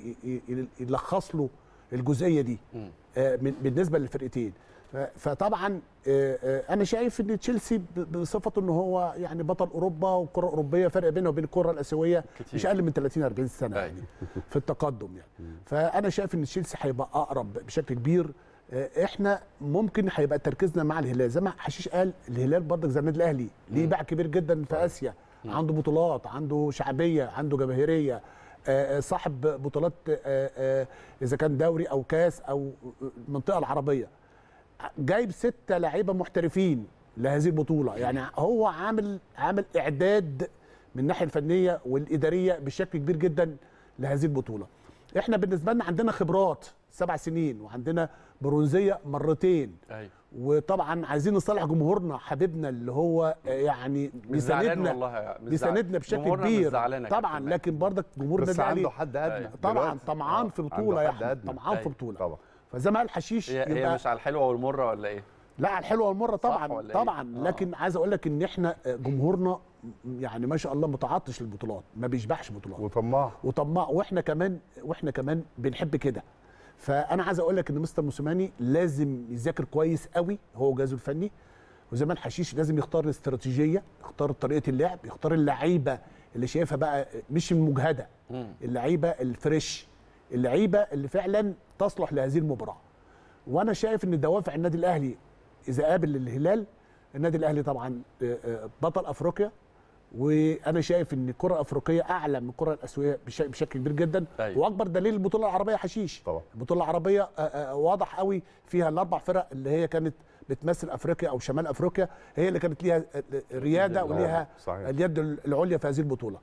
يلخص له الجزئيه دي بالنسبه للفرقتين. فطبعا انا شايف ان تشيلسي بصفته ان هو يعني بطل اوروبا والكره الاوروبيه فرق بينه وبين الكره الاسيويه مش اقل من 30-40 سنه يعني في التقدم يعني. فانا شايف ان تشيلسي هيبقى اقرب بشكل كبير. احنا ممكن هيبقى تركيزنا مع الهلال زي ما حشيش قال، الهلال برضك زي النادي الاهلي ليه باع كبير جدا في اسيا، عنده بطولات، عنده شعبيه، عنده جماهيريه، صاحب بطولات اذا كان دوري او كاس او المنطقه العربيه، جايب 6 لعيبه محترفين لهذه البطوله. يعني هو عامل اعداد من الناحيه الفنيه والاداريه بشكل كبير جدا لهذه البطوله. احنا بالنسبه لنا عندنا خبرات 7 سنين وعندنا برونزيه مرتين. أيوة. وطبعا عايزين نصالح جمهورنا حبيبنا اللي هو يعني بيساندنا بشكل كبير طبعا، لكن برضك جمهورنا بس عنده حد ادنى طبعا طمعان في بطوله، يعني طمعان في بطوله طبعا. فزي ما قال حشيش هي مش على الحلوه والمره ولا ايه؟ لا على الحلوه والمره طبعا إيه؟ طبعا. لكن عايز اقول لك ان احنا جمهورنا يعني ما شاء الله متعطش للبطولات، ما بيشبعش بطولات وطماع واحنا كمان بنحب كده. فانا عايز اقول لك ان مستر موسيماني لازم يذاكر كويس قوي هو وجهازه الفني، وزمان حشيش لازم يختار الاستراتيجيه، يختار طريقه اللعب، يختار اللعيبه اللي شايفها بقى مش المجهده، اللعيبه الفريش، اللعيبه اللي فعلا تصلح لهذه المباراه. وانا شايف ان دوافع النادي الاهلي اذا قابل الهلال، النادي الاهلي طبعا بطل افريقيا، وانا شايف ان الكره الافريقيه اعلى من الكره الاسيويه بشكل كبير جدا. أيوة. واكبر دليل البطوله العربيه حشيش طبعا. البطوله العربيه واضح قوي فيها الاربع فرق اللي هي كانت بتمثل افريقيا او شمال افريقيا، هي اللي كانت ليها رياده وليها اليد العليا في هذه البطوله.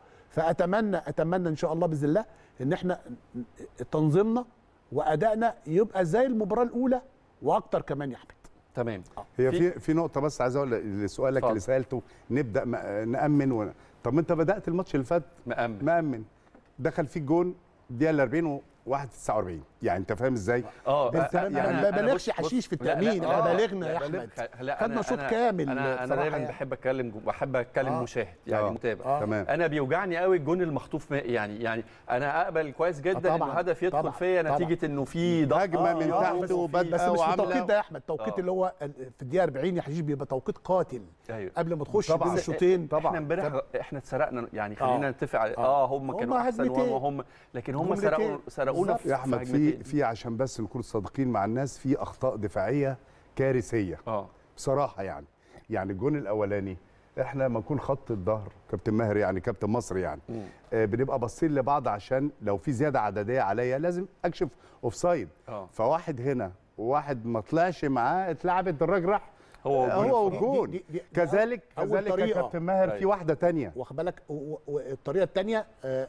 فاتمنى ان شاء الله باذن الله ان احنا تنظيمنا وادائنا يبقى زي المباراه الاولى واكتر كمان يا احمد. تمام. هي في نقطه بس عايز اقول لسؤالك اللي سالته، نبدا نامن طب انت بدات الماتش اللي فات مامن، دخل فيك جون دقيقه 40 و1:49، يعني انت فاهم ازاي؟ يعني ما بلغش حشيش في التامين، احنا بلغنا يا احمد، خدنا شوط كامل. انا دايما بحب اتكلم مشاهد يعني متابع. تمام. انا بيوجعني قوي الجون المخطوف يعني انا اقبل كويس جدا ان الهدف يدخل فيا نتيجه انه في هجمه من تحت بس مش في التوقيت ده يا احمد، التوقيت اللي هو في الدقيقه 40 يا حشيش بيبقى توقيت قاتل. أيوه. قبل ما تخش بين الشوطين. احنا امبارح احنا اتسرقنا، يعني خلينا نتفق على هم كانوا احسن وهم، لكن هم سرقونا يا احمد في عشان بس نكون صادقين مع الناس، في اخطاء دفاعيه كارثيه بصراحه. يعني الجون الاولاني احنا لما نكون خط الظهر كابتن ماهر يعني كابتن مصر يعني بنبقى باصين لبعض عشان لو في زياده عدديه عليا لازم اكشف اوفسايد. فواحد هنا وواحد ما طلعش معاه اتلعبت، الراجل راح هو والجون. كذلك يا كابتن ماهر في واحده ثانيه واخد بالك، والطريقه الثانيه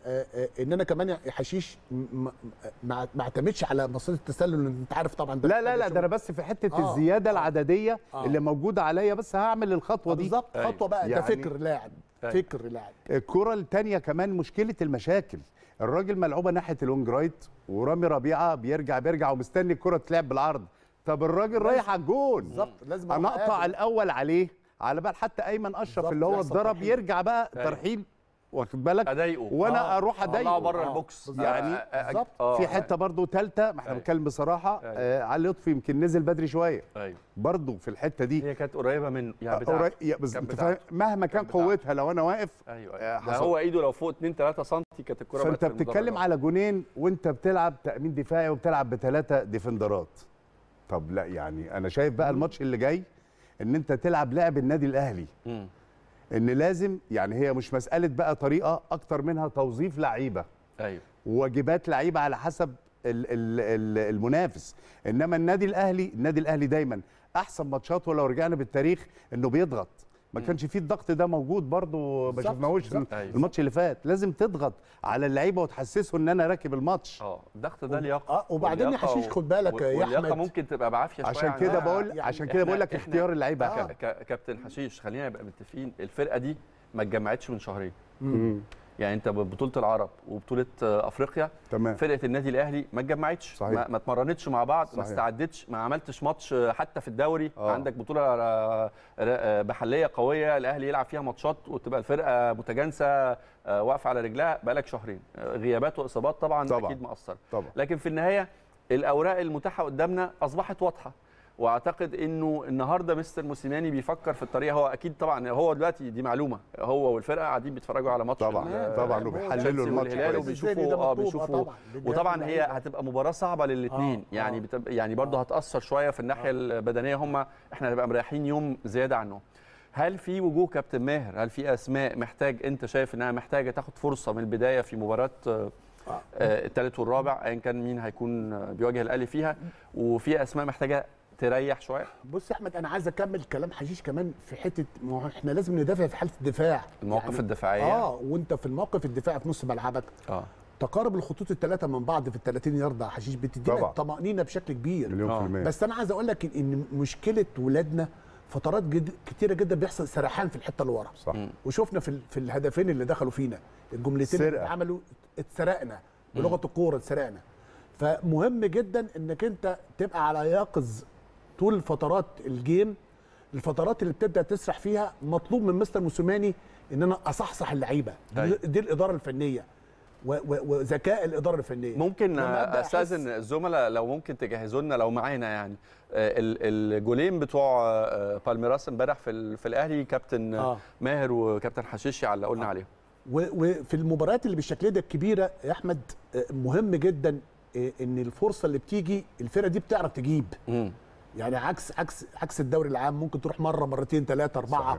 ان انا كمان حشيش ما اعتمدش على مصيده التسلل، انت عارف طبعا ده. لا ده انا بس في حته الزياده العدديه اللي موجوده عليا، بس هعمل الخطوه دي بالظبط. خطوه بقى ده فكر لاعب. الكره الثانيه كمان مشكله المشاكل، الراجل ملعوبه ناحيه الونج رايت ورامي ربيعه بيرجع ومستني الكره تلعب بالعرض. طب الراجل رايح على الجون بالظبط، لازم انا اقطع الاول عليه على بال حتى ايمن اشرف اللي هو اتضرب يرجع بقى ترحيل، واخد بالك، اضايقه وانا اروح اضايقه بره البوكس يعني. في حته برضو ثالثه، ما احنا بنتكلم بصراحه، علي لطفي يمكن نزل بدري شويه برضو في الحته دي، هي كانت قريبه منه يعني مهما كان قوتها لو انا واقف. هو ايده لو فوق 2-3 سم كانت الكره. فانت بتتكلم على جونين وانت بتلعب تامين دفاعي وبتلعب ب3 ديفندرات. طب لا يعني انا شايف بقى الماتش اللي جاي ان انت تلعب لعب النادي الاهلي، ان لازم يعني هي مش مساله بقى طريقه اكتر منها توظيف لعيبه وواجبات لعيبه على حسب المنافس. انما النادي الاهلي دايما احسن ماتشاته لو رجعنا بالتاريخ انه بيضغط، ما كانش فيه الضغط ده موجود برضه، ما شفناهوش الماتش اللي فات. لازم تضغط على اللعيبه وتحسسه ان انا راكب الماتش. الضغط ده لياقه. وبعدين يا حشيش خد بالك يا احمد، اللياقه ممكن تبقى بعافيه شويه. عشان كده بقول لك اختيار اللعيبه. كابتن حشيش خلينا نبقى متفقين، الفرقه دي ما اتجمعتش من شهرين. يعني انت ببطوله العرب وبطوله افريقيا، تمام، فرقه النادي الاهلي ما اتجمعتش، ما اتمرنتش مع بعض، ما استعدتش، ما عملتش ماتش حتى في الدوري. عندك بطوله محليه قويه الاهلي يلعب فيها ماتشات وتبقى الفرقه متجانسه واقفه على رجلها. بقالك شهرين، غيابات واصابات طبعا اكيد مأثره، لكن في النهايه الاوراق المتاحه قدامنا اصبحت واضحه. واعتقد انه النهارده مستر موسيماني بيفكر في الطريقه. هو اكيد طبعا هو دلوقتي دي معلومه، هو والفرقه قاعدين بيتفرجوا على ماتش طبعا وبيحللوا الماتش وبيشوفوا وطبعا هي هتبقى مباراه صعبه للاثنين. يعني برضه هتاثر شويه في الناحيه البدنيه. احنا هنبقى مريحين يوم زياده عنهم. هل في وجوه كابتن ماهر، هل في اسماء محتاج انت شايف انها محتاجه تاخد فرصه من البدايه في مباراه الثالث والرابع ايا كان مين هيكون بيواجه الاهلي فيها، وفي اسماء محتاجه تريح شويه؟ بص يا احمد، انا عايز اكمل كلام حشيش كمان في حته، ما احنا لازم ندافع في حاله الدفاع، المواقف يعني الدفاعيه. وانت في الموقف الدفاعي في نص ملعبك تقارب الخطوط الثلاثه من بعض في ال30 يارده حشيش بتدينا طمانينه بشكل كبير. بس انا عايز اقول لك ان مشكله ولادنا فترات كتيره جدا بيحصل سرحان في الحته اللي ورا، وشفنا في الهدفين اللي دخلوا فينا الجملتين اللي عملوا اتسرقنا بلغه الكوره، اتسرقنا. فمهم جدا انك انت تبقى على يقظ طول فترات الجيم، الفترات اللي بتبدا تسرح فيها مطلوب من مستر موسيماني ان انا اصحصح اللعيبه. دي الاداره الفنيه وذكاء الاداره الفنيه. ممكن استاذن الزملاء لو ممكن تجهزوا لنا لو معانا يعني الجولين بتوع بالميراس امبارح في الاهلي، كابتن ماهر وكابتن حشيشي على اللي قلنا عليهم. وفي المباريات اللي بالشكل ده الكبيره يا احمد مهم جدا ان الفرصه اللي بتيجي الفرقه دي بتعرف تجيب. يعني عكس الدوري العام ممكن تروح مره مرتين ثلاثه اربعه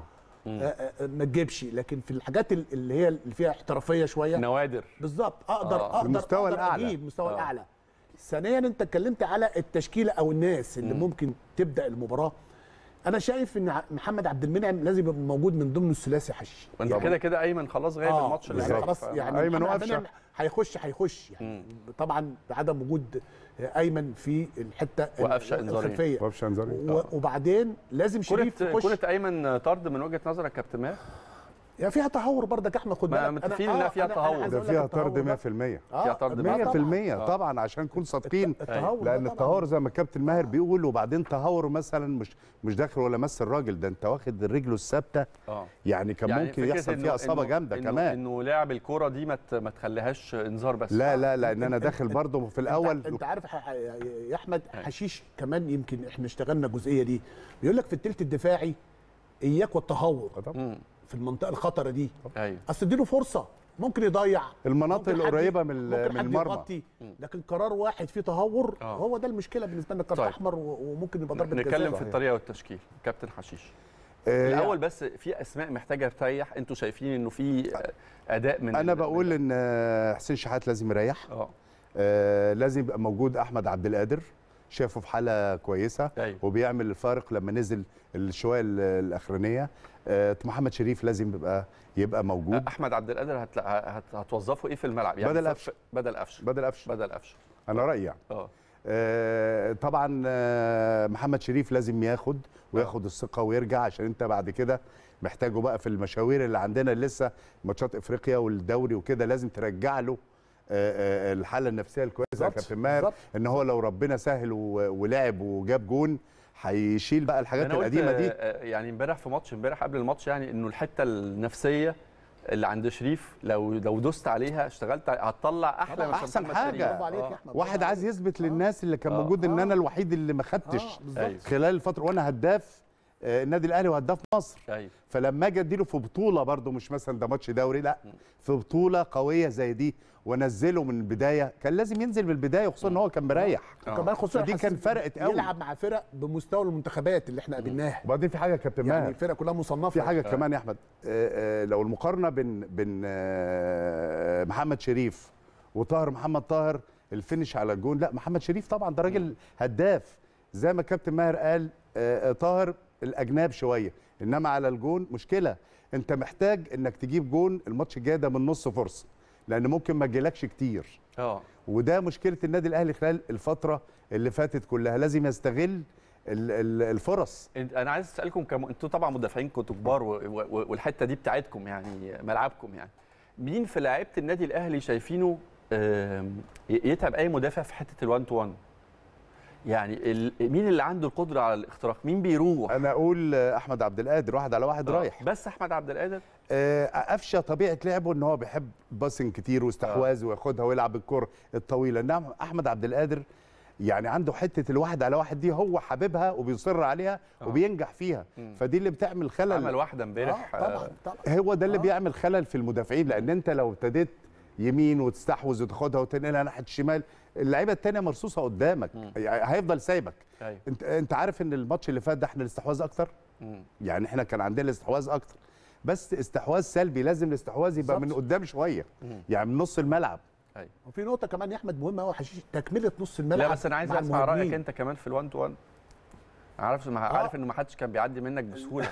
ما تجيبش، لكن في الحاجات اللي هي اللي فيها احترافيه شويه نوادر بالظبط اقدر المستوى الاعلى، اجيب المستوى الاعلى. ثانيا انت اتكلمت على التشكيله او الناس اللي ممكن تبدا المباراه. انا شايف ان محمد عبد المنعم لازم يبقى موجود من ضمن الثلاثي حشيش. وانت يعني كده ايمن خلاص غايب الماتش اللي يعني خلاص يعني ايمن وقفشه هيخش يعني طبعا بعدم وجود ايمن في الحته الخلفيه وقفشه انذاري. وبعدين لازم شريف يخش. كره ايمن طرد من وجهه نظرك يا كابتن ماهر؟ يعني فيها تهور برضك يا احمد، خد بالك. متفقين انها فيها تهور. ده فيها طرد 100%. فيها طرد 100% طبعا عشان نكون صادقين. لان التهور زي ما الكابتن ماهر بيقول، وبعدين تهور مثلا مش داخل ولا مس الراجل ده، انت واخد رجله الثابته. يعني كان يعني ممكن يحصل فيها اصابه جامده كمان. انه لاعب الكوره دي ما تخليهاش انذار بس. لا لان انا داخل برضه في الاول. انت عارف يا احمد حشيش كمان يمكن احنا اشتغلنا الجزئيه دي، بيقول لك في الثلث الدفاعي اياك والتهور في المنطقه الخطره دي. ايوه اصل اديله فرصه ممكن يضيع المناطق القريبه من المرمى، لكن قرار واحد فيه تهور هو ده المشكله بالنسبه لنا. كارت احمر وممكن يبقى ضربه جزاء. نتكلم في الطريقه والتشكيل. كابتن حشيش الاول بس في اسماء محتاجه تريح، انتوا شايفين انه في اداء من انا بقول ان حسين شحات لازم يريح. لازم يبقى موجود احمد عبد القادر، شافه في حاله كويسه وبيعمل الفارق لما نزل الشويه الاخرانيه. محمد شريف لازم يبقى موجود. احمد عبد القادر هتوظفه ايه في الملعب؟ يعني بدل قفشه انا رايي يعني طبعا محمد شريف لازم ياخد الثقه ويرجع، عشان انت بعد كده محتاجه بقى في المشاوير اللي عندنا لسه ماتشات افريقيا والدوري وكده، لازم ترجع له الحاله النفسيه الكويسه يا كابتن ماهر، ان هو لو ربنا سهل ولعب وجاب جون هيشيل بقى الحاجات القديمه دي. يعني امبارح قبل الماتش يعني انه الحته النفسيه اللي عند شريف لو دوست عليها اشتغلت هتطلع احلى من احسن حاجه. واحد عايز يثبت للناس اللي كان موجود ان انا الوحيد اللي ما خدتش خلال الفتره، وانا هداف النادي الاهلي وهداف مصر. فلما اجي اديله في بطوله برده مش مثلا ده ماتش دوري، لا في بطوله قويه زي دي وانزله من البدايه، كان لازم ينزل من البدايه، وخصوصا ان هو كان مريح. وكمان خصوصا دي كان فرقت قوي يلعب مع فرق بمستوى المنتخبات اللي احنا قابلناها. وبعدين في حاجه يا كابتن ماهر، يعني الفرق كلها مصنفه. في حاجه كمان يا احمد، لو المقارنه بين محمد شريف وطاهر محمد طاهر الفينش على الجون، لا محمد شريف طبعا ده راجل هداف زي ما الكابتن ماهر قال. طاهر الاجناب شويه، انما على الجون مشكله. انت محتاج انك تجيب جون الماتش الجاي ده من نص فرصه، لان ممكن ما تجيلكش كتير. وده مشكله النادي الاهلي خلال الفتره اللي فاتت كلها، لازم يستغل الفرص. انا عايز اسالكم انتوا طبعا مدافعين كنتوا كبار والحته دي بتاعتكم يعني ملعبكم، يعني مين في لعيبه النادي الاهلي شايفينه يتعب اي مدافع في حته ال1 تو 1؟ يعني مين اللي عنده القدره على الاختراق؟ مين بيروح؟ انا اقول احمد عبد القادر، واحد على واحد رايح. بس احمد عبد القادر قفشه طبيعه لعبه ان هو بيحب باسنج كتير واستحواذ وياخدها ويلعب الكره الطويله، انما احمد عبد القادر يعني عنده حته الواحد على واحد دي هو حاببها وبيصر عليها وبينجح فيها. فدي اللي بتعمل خلل. عمل واحده امبارح طبعا. هو ده اللي بيعمل خلل في المدافعين، لان انت لو ابتديت يمين وتستحوذ وتاخدها وتنقلها ناحيه الشمال، اللعيبه الثانيه مرصوصه قدامك هيفضل سايبك. انت عارف ان الماتش اللي فات ده احنا الاستحواذ اكتر. يعني احنا كان عندنا الاستحواذ اكتر، بس استحواذ سلبي. لازم الاستحواذ يبقى من قدام شويه، يعني من نص الملعب. وفي نقطه كمان يا احمد مهمه قوي حشيش، تكمله نص الملعب. لا بس انا عايز اسمع رايك انت كمان في ال1 تو 1. عارف ان ما حدش كان بيعدي منك بسهوله.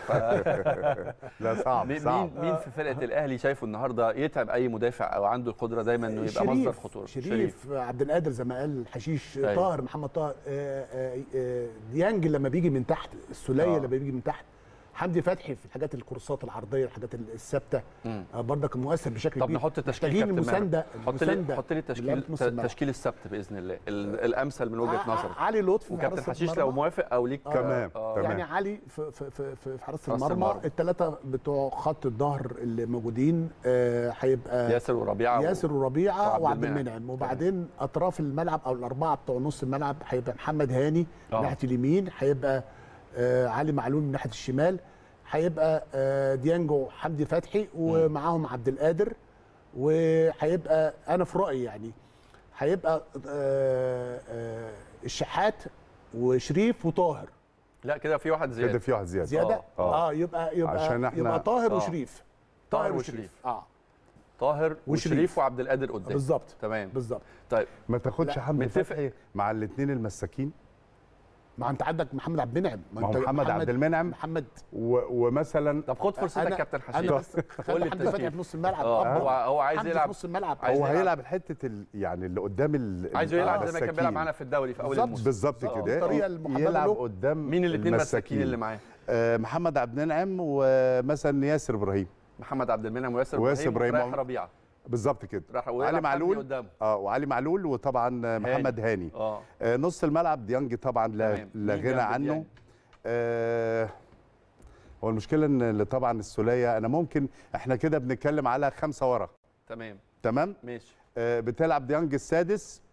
لا صعب. مين في فرقه الاهلي شايفه النهارده يتعب اي مدافع او عنده القدره دايما انه يبقى مصدر خطوره؟ شريف عبد القادر زي ما قال حشيش، طاهر محمد طاهر، ديانج لما بيجي من تحت، السوليه لما بيجي من تحت حمدي فتحي في الحاجات الكورسات العرضيه، الحاجات الثابته برضك مؤثر بشكل كبير. طب نحط التشكيل، محتاجين المسانده. حط لي التشكيل تشكيل السبت باذن الله الامثل من وجهه نظرك. علي لطفي وكابتن حشيش لو موافق او ليك تمام. يعني علي في حراسه المرمى، الثلاثه بتوع خط الظهر اللي موجودين هيبقى ياسر وربيعه وعبد المنعم، وبعدين اطراف الملعب او الاربعه بتوع نص الملعب هيبقى محمد هاني من ناحيه اليمين، هيبقى علي معلول من ناحيه الشمال، هيبقى ديانجو حمدي فتحي ومعاهم عبد القادر، وهيبقى انا في رايي يعني هيبقى الشحات وشريف وطاهر. لا كده في واحد زياده. كده في واحد زياده. يبقى عشان احنا يبقى طاهر وشريف. طاهر وشريف وعبد القادر قدام. بالظبط. تمام بالظبط. طيب ما تاخدش حمدي فتحي مع الاثنين المساكين. ما انت عندك محمد عبد المنعم، ما انت محمد عبد المنعم ومثلا. طب خد فرصتك يا كابتن حشيش. انا بس خلي حمدي فتحي في نص الملعب. هو عايز يلعب في نص الملعب. هو هيلعب الحته يعني اللي قدام عايزه يلعب زي ما كان بيلعب معانا في الدوري في اول الموسم. بالظبط كده. الطريقه المحببه يلعب له. قدام مين الاثنين مساكين اللي معاه؟ محمد عبد المنعم ومثلا ياسر ابراهيم. محمد عبد المنعم وياسر ابراهيم ربيعه. بالظبط كده. وعلي معلول وعلي معلول وطبعا محمد هاني. نص الملعب ديانج طبعا لا غنى عنه. هو المشكله ان طبعا السوليه انا ممكن احنا كده بنتكلم على 5 ورا. تمام ماشي. بتلعب ديانج السادس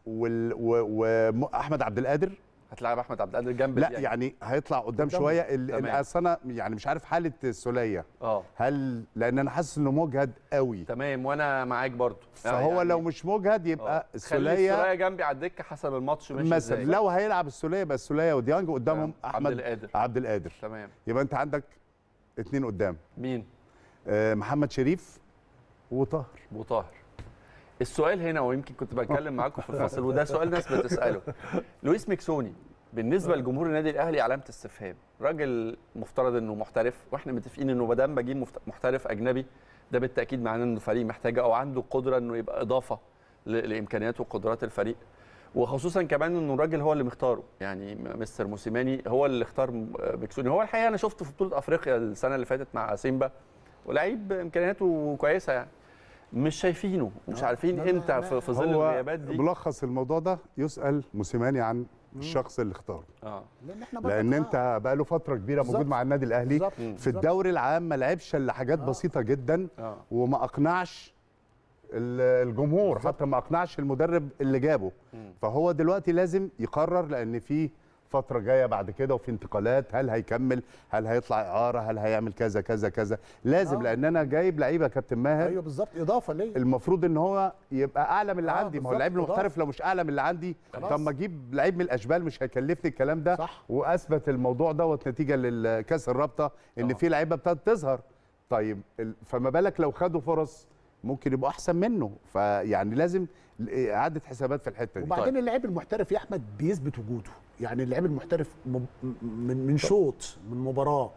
واحمد عبد القادر. هتلعب احمد عبد القادر جنب لا يعني هيطلع قدام شويه. اصل انا يعني مش عارف حاله السوليه هل لان انا حاسس انه مجهد قوي. تمام وانا معاك برضو. فهو يعني لو مش مجهد يبقى السوليه جنبي على الدكه حسب الماتش ماشي مثلا. لو هيلعب السوليه يبقى السوليه وديانج قدامهم احمد عبد القادر. تمام. يبقى انت عندك 2 قدام. مين؟ محمد شريف وطاهر. السؤال هنا ويمكن كنت بتكلم معاكم في الفصل وده سؤال ناس بتساله. لويس ميكسوني بالنسبه لجمهور النادي الاهلي علامه استفهام. راجل مفترض انه محترف واحنا متفقين انه ما دام بجيب محترف اجنبي ده بالتاكيد معناه انه الفريق محتاجه او عنده قدره انه يبقى اضافه لامكانيات وقدرات الفريق، وخصوصا كمان انه الراجل هو اللي مختاره. يعني مستر موسيماني هو اللي اختار ميكسوني. هو الحقيقه انا شفته في بطوله افريقيا السنه اللي فاتت مع سيمبا ولعيب امكانياته كويسه يعني. مش شايفينه ومش عارفين امتى في ظل الغيابات دي. ملخص الموضوع ده يسأل موسيماني عن الشخص اللي اختاره. لان انت بقى له فتره كبيره موجود مع النادي الاهلي. في الدوري العام ما لعبش الا حاجات بسيطه جدا وما اقنعش الجمهور. حتى ما اقنعش المدرب اللي جابه. فهو دلوقتي لازم يقرر لان في فترة جاية بعد كده وفي انتقالات. هل هيكمل؟ هل هيطلع إعارة؟ هل هيعمل كذا كذا كذا؟ لازم لأن أنا جايب لعيبة كابتن ماهر. أيوه بالظبط إضافة ليا. المفروض إن هو يبقى أعلى من اللي عندي. ما هو اللعيب المحترف لو مش أعلى من اللي عندي طب ما أجيب لعيب من الأشبال مش هيكلفني الكلام ده. صح. وأثبت الموضوع دوت نتيجة للكاس الرابطة إن في لعيبة ابتدت تظهر. طيب فما بالك لو خدوا فرص ممكن يبقوا أحسن منه. فيعني لازم إعادة حسابات في الحتة دي. وبعدين اللعيب المحترف يا أحمد بيثبت وجوده. يعني اللعيب المحترف من شوط من مباراه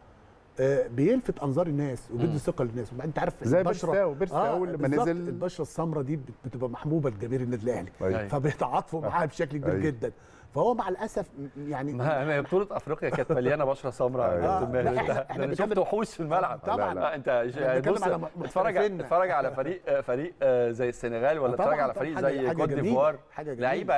بيلفت انظار الناس وبيدي ثقه للناس. وبعدين انت عارف زي بيرستاو اول ما نزل البشره السمراء دي بتبقى محبوبه لجماهير النادي الاهلي. فبيتعاطفوا معاها بشكل كبير جدا. فهو مع الاسف يعني ما بطوله افريقيا كانت مليانه بشره سمراء. انا شفت وحوش في الملعب. طبعا لا انت اتفرج على فريق زي السنغال ولا اتفرج على فريق زي كوت ديفوار. لعيبه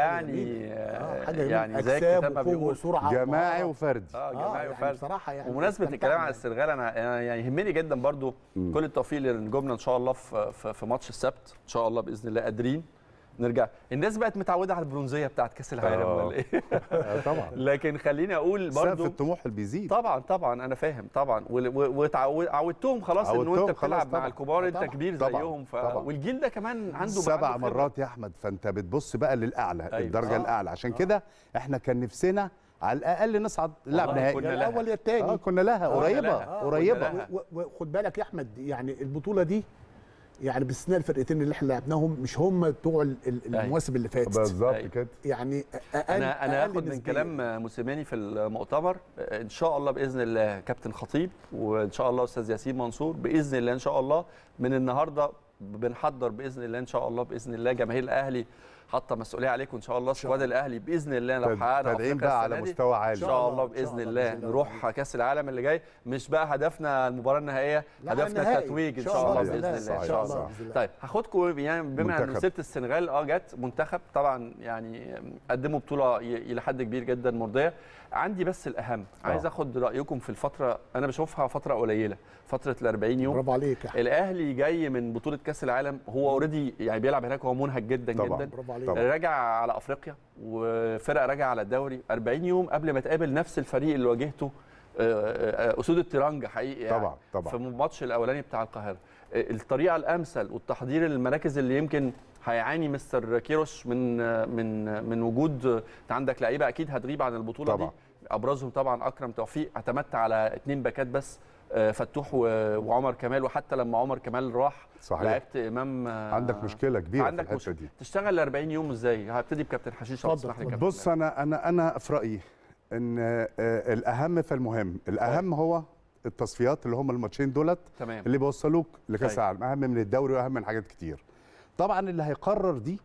يعني زي الكتاب ما بيقول جماعي وفردي. جماعي وفردي بصراحه يعني. ومناسبه الكلام عن السنغال انا يعني يهمني جدا برضو كل التوفيق لنجومنا ان شاء الله في ماتش السبت ان شاء الله باذن الله قادرين نرجع. الناس بقت متعوده على البرونزيه بتاعت كاس العالم ولا ايه؟ طبعا. لكن خليني اقول برضو سقف الطموح اللي بيزيد. طبعا انا فاهم طبعا وعودتهم خلاص انه انت بتلعب مع الكبار. انت كبير زيهم والجيل ده كمان عنده 7 مرات يا احمد. فانت بتبص بقى للاعلى. الدرجه الاعلى. عشان كده احنا كان نفسنا على الاقل نصعد نلعب نهائي. كنا الاول يا الثاني. كنا لها قريبه. وخد بالك يا احمد يعني البطوله دي يعني باستثناء الفرقتين اللي احنا لعبناهم مش هم بتوع المواسم اللي فاتت. بالظبط كده. يعني انا هاخد من كلام موسيماني في المؤتمر ان شاء الله باذن الله كابتن خطيب وان شاء الله استاذ ياسين منصور باذن الله ان شاء الله من النهارده بنحضر باذن الله ان شاء الله باذن الله جماهير الاهلي حاطه مسؤوليه عليكم ان شاء الله. سكواد الاهلي باذن الله لو حققنا تدعيم بقى على مستوى عالي ان شاء الله باذن الله نروح كاس العالم اللي جاي. مش بقى هدفنا المباراه النهائيه، هدفنا التتويج ان شاء الله باذن الله ان شاء الله. طيب هاخدكم يعني بما ان سيره السنغال جت منتخب طبعا يعني قدموا بطوله الى حد كبير جدا مرضيه. عندي بس الاهم عايز اخد رايكم في الفتره، انا بشوفها فتره قليله، فتره ال 40 يوم. برافو عليك. الاهلي جاي من بطوله كاس العالم، هو اوريدي يعني بيلعب هناك، هو منهك جدا طبعًا. جدا. برافو عليك. راجع على افريقيا وفرقه راجع على الدوري 40 يوم قبل ما تقابل نفس الفريق اللي واجهته اسود الترنج حقيقي يعني طبعا في الماتش الاولاني بتاع القاهره. الطريقه الامثل والتحضير المراكز اللي يمكن هيعاني مستر كيروش من وجود، انت عندك لعيبه اكيد هتغيب عن البطوله طبعا. دي ابرزهم طبعا اكرم توفيق، اعتمدت على 2 باكات بس، فتوح وعمر كمال، وحتى لما عمر كمال راح لعبت امام. عندك مشكله كبيره في الحته دي. تشتغل 40 يوم ازاي؟ هبتدي بكابتن حشيش. بص انا في رايي ان الاهم فالمهم، الاهم هو التصفيات اللي هم الماتشين دولت اللي بيوصلوك لكاس العالم، اهم من الدوري واهم من حاجات كتير. طبعا اللي هيقرر دي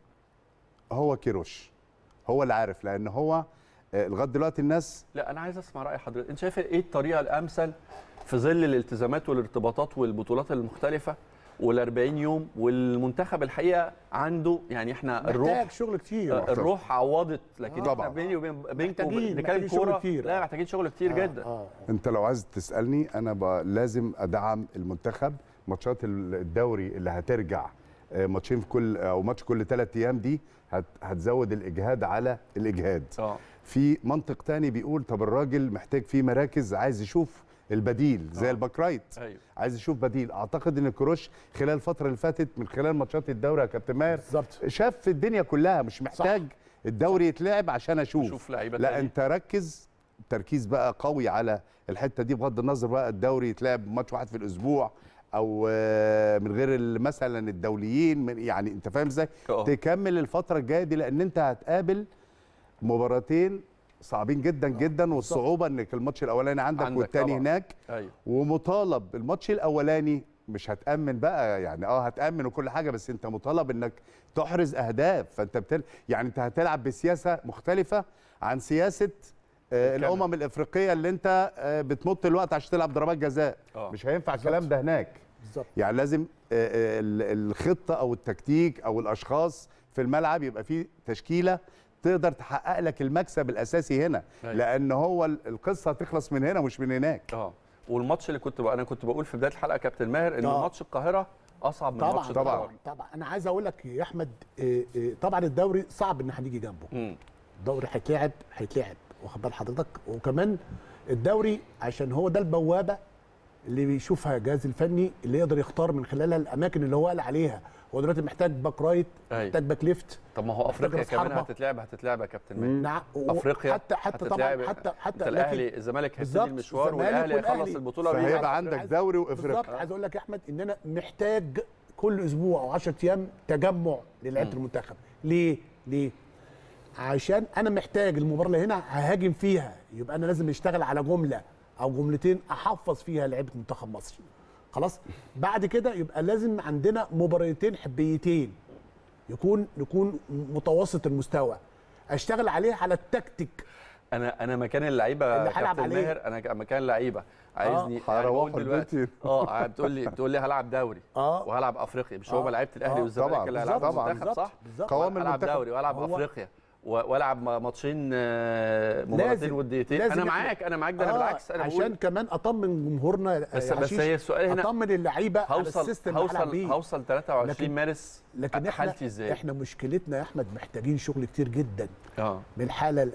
هو كيروش، هو اللي عارف، لان هو لغايه دلوقتي الناس. لا انا عايز اسمع راي حضرتك، انت شايف ايه الطريقه الامثل في ظل الالتزامات والارتباطات والبطولات المختلفه وال40 يوم، والمنتخب الحقيقه عنده يعني احنا الروح محتاج شغل كتير، الروح عوضت، لكن احنا بيني وبينكم بنتكلم كوره لا محتاجين شغل كتير جدا. انت لو عايز تسالني انا لازم ادعم المنتخب. ماتشات الدوري اللي هترجع ماتشين في كل او ماتش كل 3 ايام دي هتزود الاجهاد على الاجهاد. في منطق تاني بيقول طب الراجل محتاج فيه مراكز، عايز يشوف البديل زي الباك رايت. أيوه. عايز يشوف بديل. اعتقد ان كروش خلال الفتره اللي فاتت من خلال ماتشات الدوري يا كابتن ماهر شاف الدنيا كلها، مش محتاج الدوري يتلعب عشان اشوف لعيبه. لا انت ركز تركيز بقى قوي على الحته دي، بغض النظر بقى الدوري يتلعب ماتش واحد في الاسبوع او من غير مثلا الدوليين، يعني انت فاهم ازاي تكمل الفتره الجايه دي، لان انت هتقابل مباراتين صعبين جدا جدا، والصعوبه انك الماتش الاولاني عندك والثاني هناك. أيوه. ومطالب الماتش الاولاني مش هتامن بقى يعني هتامن وكل حاجه، بس انت مطالب انك تحرز اهداف. فانت يعني انت هتلعب بسياسه مختلفه عن سياسه الامم الافريقيه اللي انت بتمط الوقت عشان تلعب ضربات جزاء. مش هينفع الكلام ده هناك. يعني لازم الخطه او التكتيك او الاشخاص في الملعب يبقى فيه تشكيله تقدر تحقق لك المكسب الاساسي هنا. لان هو القصه هتخلص من هنا مش من هناك. والماتش اللي انا كنت بقول في بدايه الحلقه كابتن ماهر ان ماتش القاهره اصعب من ماتش طبعا. انا عايز اقول لك يا احمد طبعا الدوري صعب ان هنيجي جنبه. الدوري هيتلعب واخد بال حضرتك، وكمان الدوري عشان هو ده البوابه اللي بيشوفها الجهاز الفني اللي يقدر يختار من خلالها الاماكن اللي هو قال عليها. هو دلوقتي محتاج باك رايت، محتاج باك ليفت. طب ما هو افريقيا كمان هتتلعب يا كابتن ماهر. نعم افريقيا حتى طبعا حتى الاهلي الزمالك هيبتدي المشوار والاهلي هيخلص البطوله وهيبقى عندك دوري وافريقيا. بالظبط. عايز اقول لك يا احمد ان انا محتاج كل اسبوع او 10 ايام تجمع للعيبه المنتخب. ليه؟ عشان انا محتاج المباراه اللي هنا ههاجم فيها، يبقى انا لازم اشتغل على جمله او جملتين احفظ فيها لعيبه منتخب مصر. خلاص؟ بعد كده يبقى لازم عندنا مباراتين حبيتين نكون متوسط المستوى، اشتغل عليه على التكتيك. انا مكان اللعيبه اللي هلعب عليه، انا مكان اللعيبه عايزني هروح دلوقتي بتقول لي هلعب دوري وهلعب افريقيا، مش هو لعيبه الاهلي والزمالك اللي هيلعبوا المنتخب صح؟ قوام هلعب دوري والعب افريقيا والعب ماتشين مباراتين وديتين. انا معاك ده انا بالعكس انا عشان كمان اطمن جمهورنا. بس هي السؤال هنا اطمن اللعيبه على السيستم اللي هلعب بيه. هوصل 23 مارس. لكن حالتي ازاي؟ احنا مشكلتنا يا احمد محتاجين شغل كتير جدا من الحاله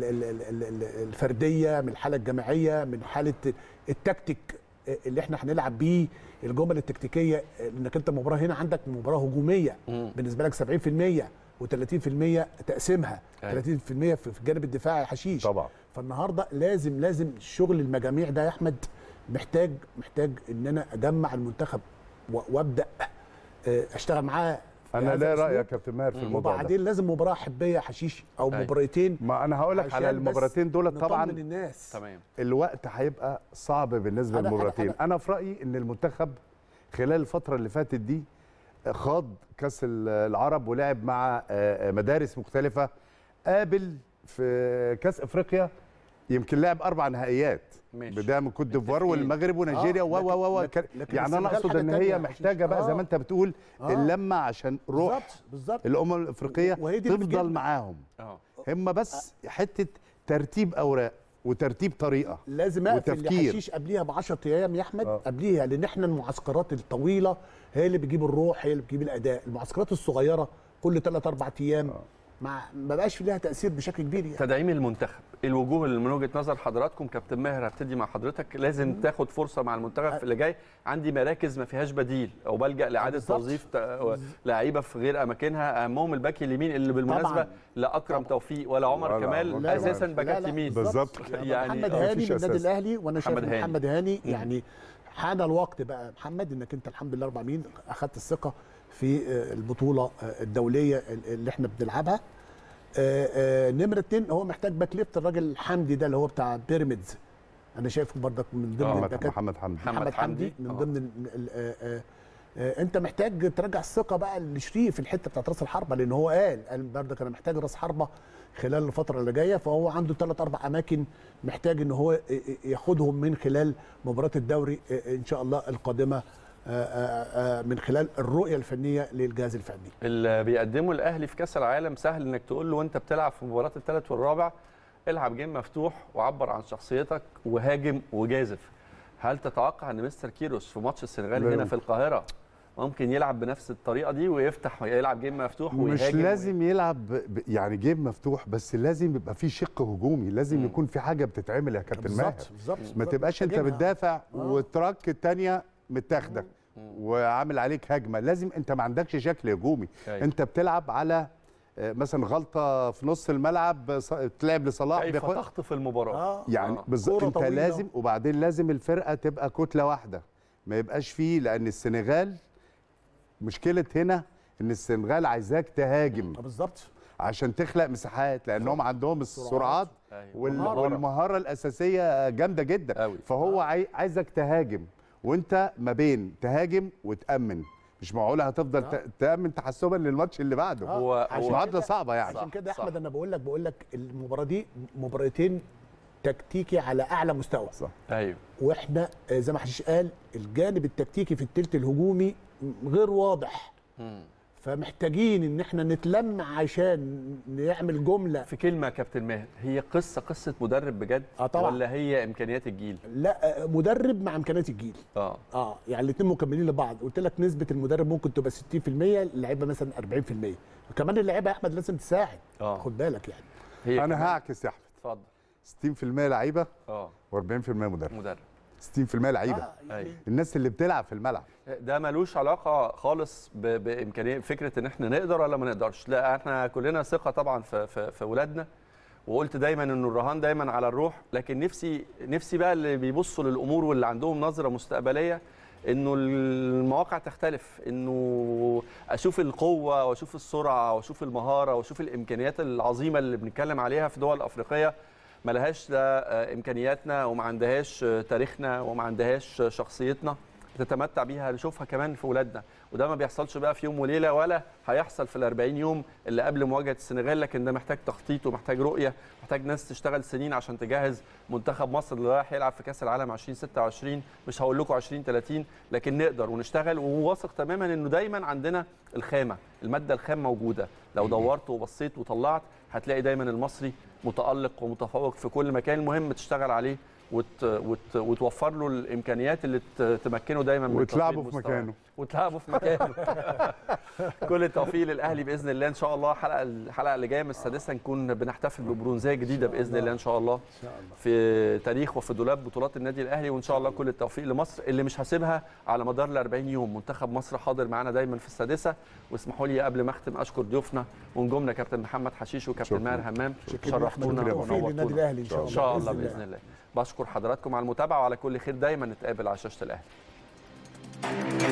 الفرديه، من الحاله الجماعيه، من حاله التكتيك اللي احنا هنلعب بيه، الجمل التكتيكيه. انك انت مباراه هنا عندك مباراه هجوميه بالنسبه لك 70% و30% تقسيمها 30% في الجانب الدفاعي يا حشيش طبعا. فالنهارده لازم شغل المجاميع ده يا احمد محتاج ان انا اجمع المنتخب وابدا اشتغل معاه. انا لا رايك يا كابتن ماهر في الموضوع ده. وبعدين لازم مباراه حبيه يا حشيش او مباراتين. ما انا هقول لك على المباراتين دول طبعا الناس. تمام. الوقت هيبقى صعب بالنسبه للمباراتين. أنا في رايي ان المنتخب خلال الفتره اللي فاتت دي خاض كاس العرب ولعب مع مدارس مختلفه، قابل في كاس افريقيا يمكن لعب 4 نهائيات بدايه من كوت ديفوار والمغرب ونيجيريا يعني انا اقصد ان هي محتاجه بقى زي ما انت بتقول اللمه عشان روح بالظبط الامم الافريقيه تفضل معاهم. هم بس حته ترتيب اوراق وترتيب طريقه لازم اقفل الحشيش قبليها ب 10 ايام يا احمد قبليها، لان احنا المعسكرات الطويله هي اللي بتجيب الروح، هي اللي بتجيب الاداء. المعسكرات الصغيره كل 3-4 ايام ما بقاش في لها تاثير بشكل كبير يعني. تدعيم المنتخب، الوجوه اللي من وجهه نظر حضراتكم كابتن ماهر هبتدي مع حضرتك، لازم تاخد فرصه مع المنتخب في اللي جاي. عندي مراكز ما فيهاش بديل او بلجا لاعاده توظيف لعيبه في غير اماكنها، اهمهم الباك اليمين اللي بالمناسبه لا اكرم توفيق ولا عمر كمال اساسا باكات يمين بالظبط. يعني محمد هاني من النادي الاهلي، وانا شايف محمد هاني يعني حان الوقت بقى محمد انك انت الحمد لله 4 مين اخذت الثقه في البطوله الدوليه اللي احنا بنلعبها. نمره 2 هو محتاج باك ليفت، الراجل حمدي ده اللي هو بتاع بيراميدز، انا شايفه برضك من ضمن الباكات. محمد حمدي من ضمن انت محتاج ترجع الثقه بقى لشريف في الحته بتاعت راس الحربه، لان هو قال برضك انا محتاج راس حربه خلال الفتره اللي جايه، فهو عنده 3-4 اماكن محتاج ان هو ياخدهم من خلال مباراه الدوري ان شاء الله القادمه، من خلال الرؤيه الفنيه للجهاز الفني. اللي بيقدمه الاهلي في كاس العالم سهل انك تقول له وانت بتلعب في مباراه الثالث والرابع العب جيم مفتوح وعبر عن شخصيتك وهاجم وجازف. هل تتوقع ان مستر كيروس في ماتش السنغال هنا في القاهره ممكن يلعب بنفس الطريقه دي ويفتح يلعب جيم مفتوح ويهاجم؟ مش لازم يلعب يعني جيم مفتوح، بس لازم يبقى في شق هجومي، لازم يكون في حاجه بتتعمل يا كابتن ماهر. ما تبقاش انت بتدافع والتراك الثانيه متاخده وعامل عليك هجمه. لازم انت ما عندكش شكل هجومي. انت بتلعب على مثلا غلطه في نص الملعب تلعب لصلاح كيف تخطف المباراه يعني بالظبط. انت لازم، وبعدين لازم الفرقه تبقى كتله واحده، ما يبقاش فيه، لان السنغال مشكله هنا ان السنغال عايزاك تهاجم بالظبط عشان تخلق مساحات، لانهم عندهم السرعات والمهاره الاساسيه جامده جدا. فهو عايزك تهاجم، وانت ما بين تهاجم وتامن. مش معقوله هتفضل تامن تحسبا للماتش اللي بعده. معادله صعبه يعني. عشان كده يا احمد انا بقول لك المباراه دي مباراتين تكتيكي على اعلى مستوى. صح. ايوه. واحنا زي ما حشيش قال الجانب التكتيكي في الثلث الهجومي غير واضح. فمحتاجين ان احنا نتلم عشان نعمل جمله. في كلمه يا كابتن ماهر، هي قصه مدرب بجد ولا هي امكانيات الجيل؟ لا، مدرب مع امكانيات الجيل. يعني الاثنين مكملين لبعض. قلت لك نسبه المدرب ممكن تبقى 60%، اللعيبه مثلا 40%. وكمان اللعيبه يا احمد لازم تساعد. خد بالك يعني. انا هعكس يا احمد. اتفضل. 60% لعيبه و40% مدرب. 60% لعيبه. الناس اللي بتلعب في الملعب. ده ملوش علاقه خالص بامكانيه فكره ان احنا نقدر ولا ما نقدرش. لا، احنا كلنا ثقه طبعا في ولادنا، وقلت دايما انه الرهان دايما على الروح. لكن نفسي بقى اللي بيبصوا للامور واللي عندهم نظره مستقبليه انه المواقع تختلف، انه اشوف القوه واشوف السرعه واشوف المهاره واشوف الامكانيات العظيمه اللي بنتكلم عليها في دول افريقيه ما لهاش لا امكانياتنا وما عندهاش تاريخنا وما عندهاش شخصيتنا بتتمتع بيها، نشوفها كمان في ولادنا. وده ما بيحصلش بقى في يوم وليله ولا هيحصل في ال40 يوم اللي قبل مواجهه السنغال، لكن ده محتاج تخطيط ومحتاج رؤيه، محتاج ناس تشتغل سنين عشان تجهز منتخب مصر اللي رايح يلعب في كاس العالم 2026. مش هقول لكم 2030، لكن نقدر ونشتغل، وواثق تماما انه دايما عندنا الخامه، الماده الخام موجوده. لو دورت وبصيت وطلعت هتلاقي دايما المصري متالق ومتفوق في كل مكان. المهم تشتغل عليه وتوفر له الامكانيات اللي تمكنه دايما من وتلعبه في مكانه كل التوفيق للاهلي باذن الله. ان شاء الله الحلقه اللي جايه من السادسه نكون بنحتفل ببرونزيه جديده باذن الله ان شاء الله في تاريخ وفي دولاب بطولات النادي الاهلي. وان شاء الله كل التوفيق لمصر اللي مش هسيبها على مدار ال40 يوم. منتخب مصر حاضر معانا دايما في السادسه. واسمحوا لي قبل ما اختم اشكر ضيوفنا ونجومنا كابتن محمد حشيش وكابتن ماهر همام، شرفتونا ونورتونا ان شاء الله باذن الله. بشكر حضراتكم على المتابعه وعلى كل خير. دايما نتقابل على شاشه الاهلي.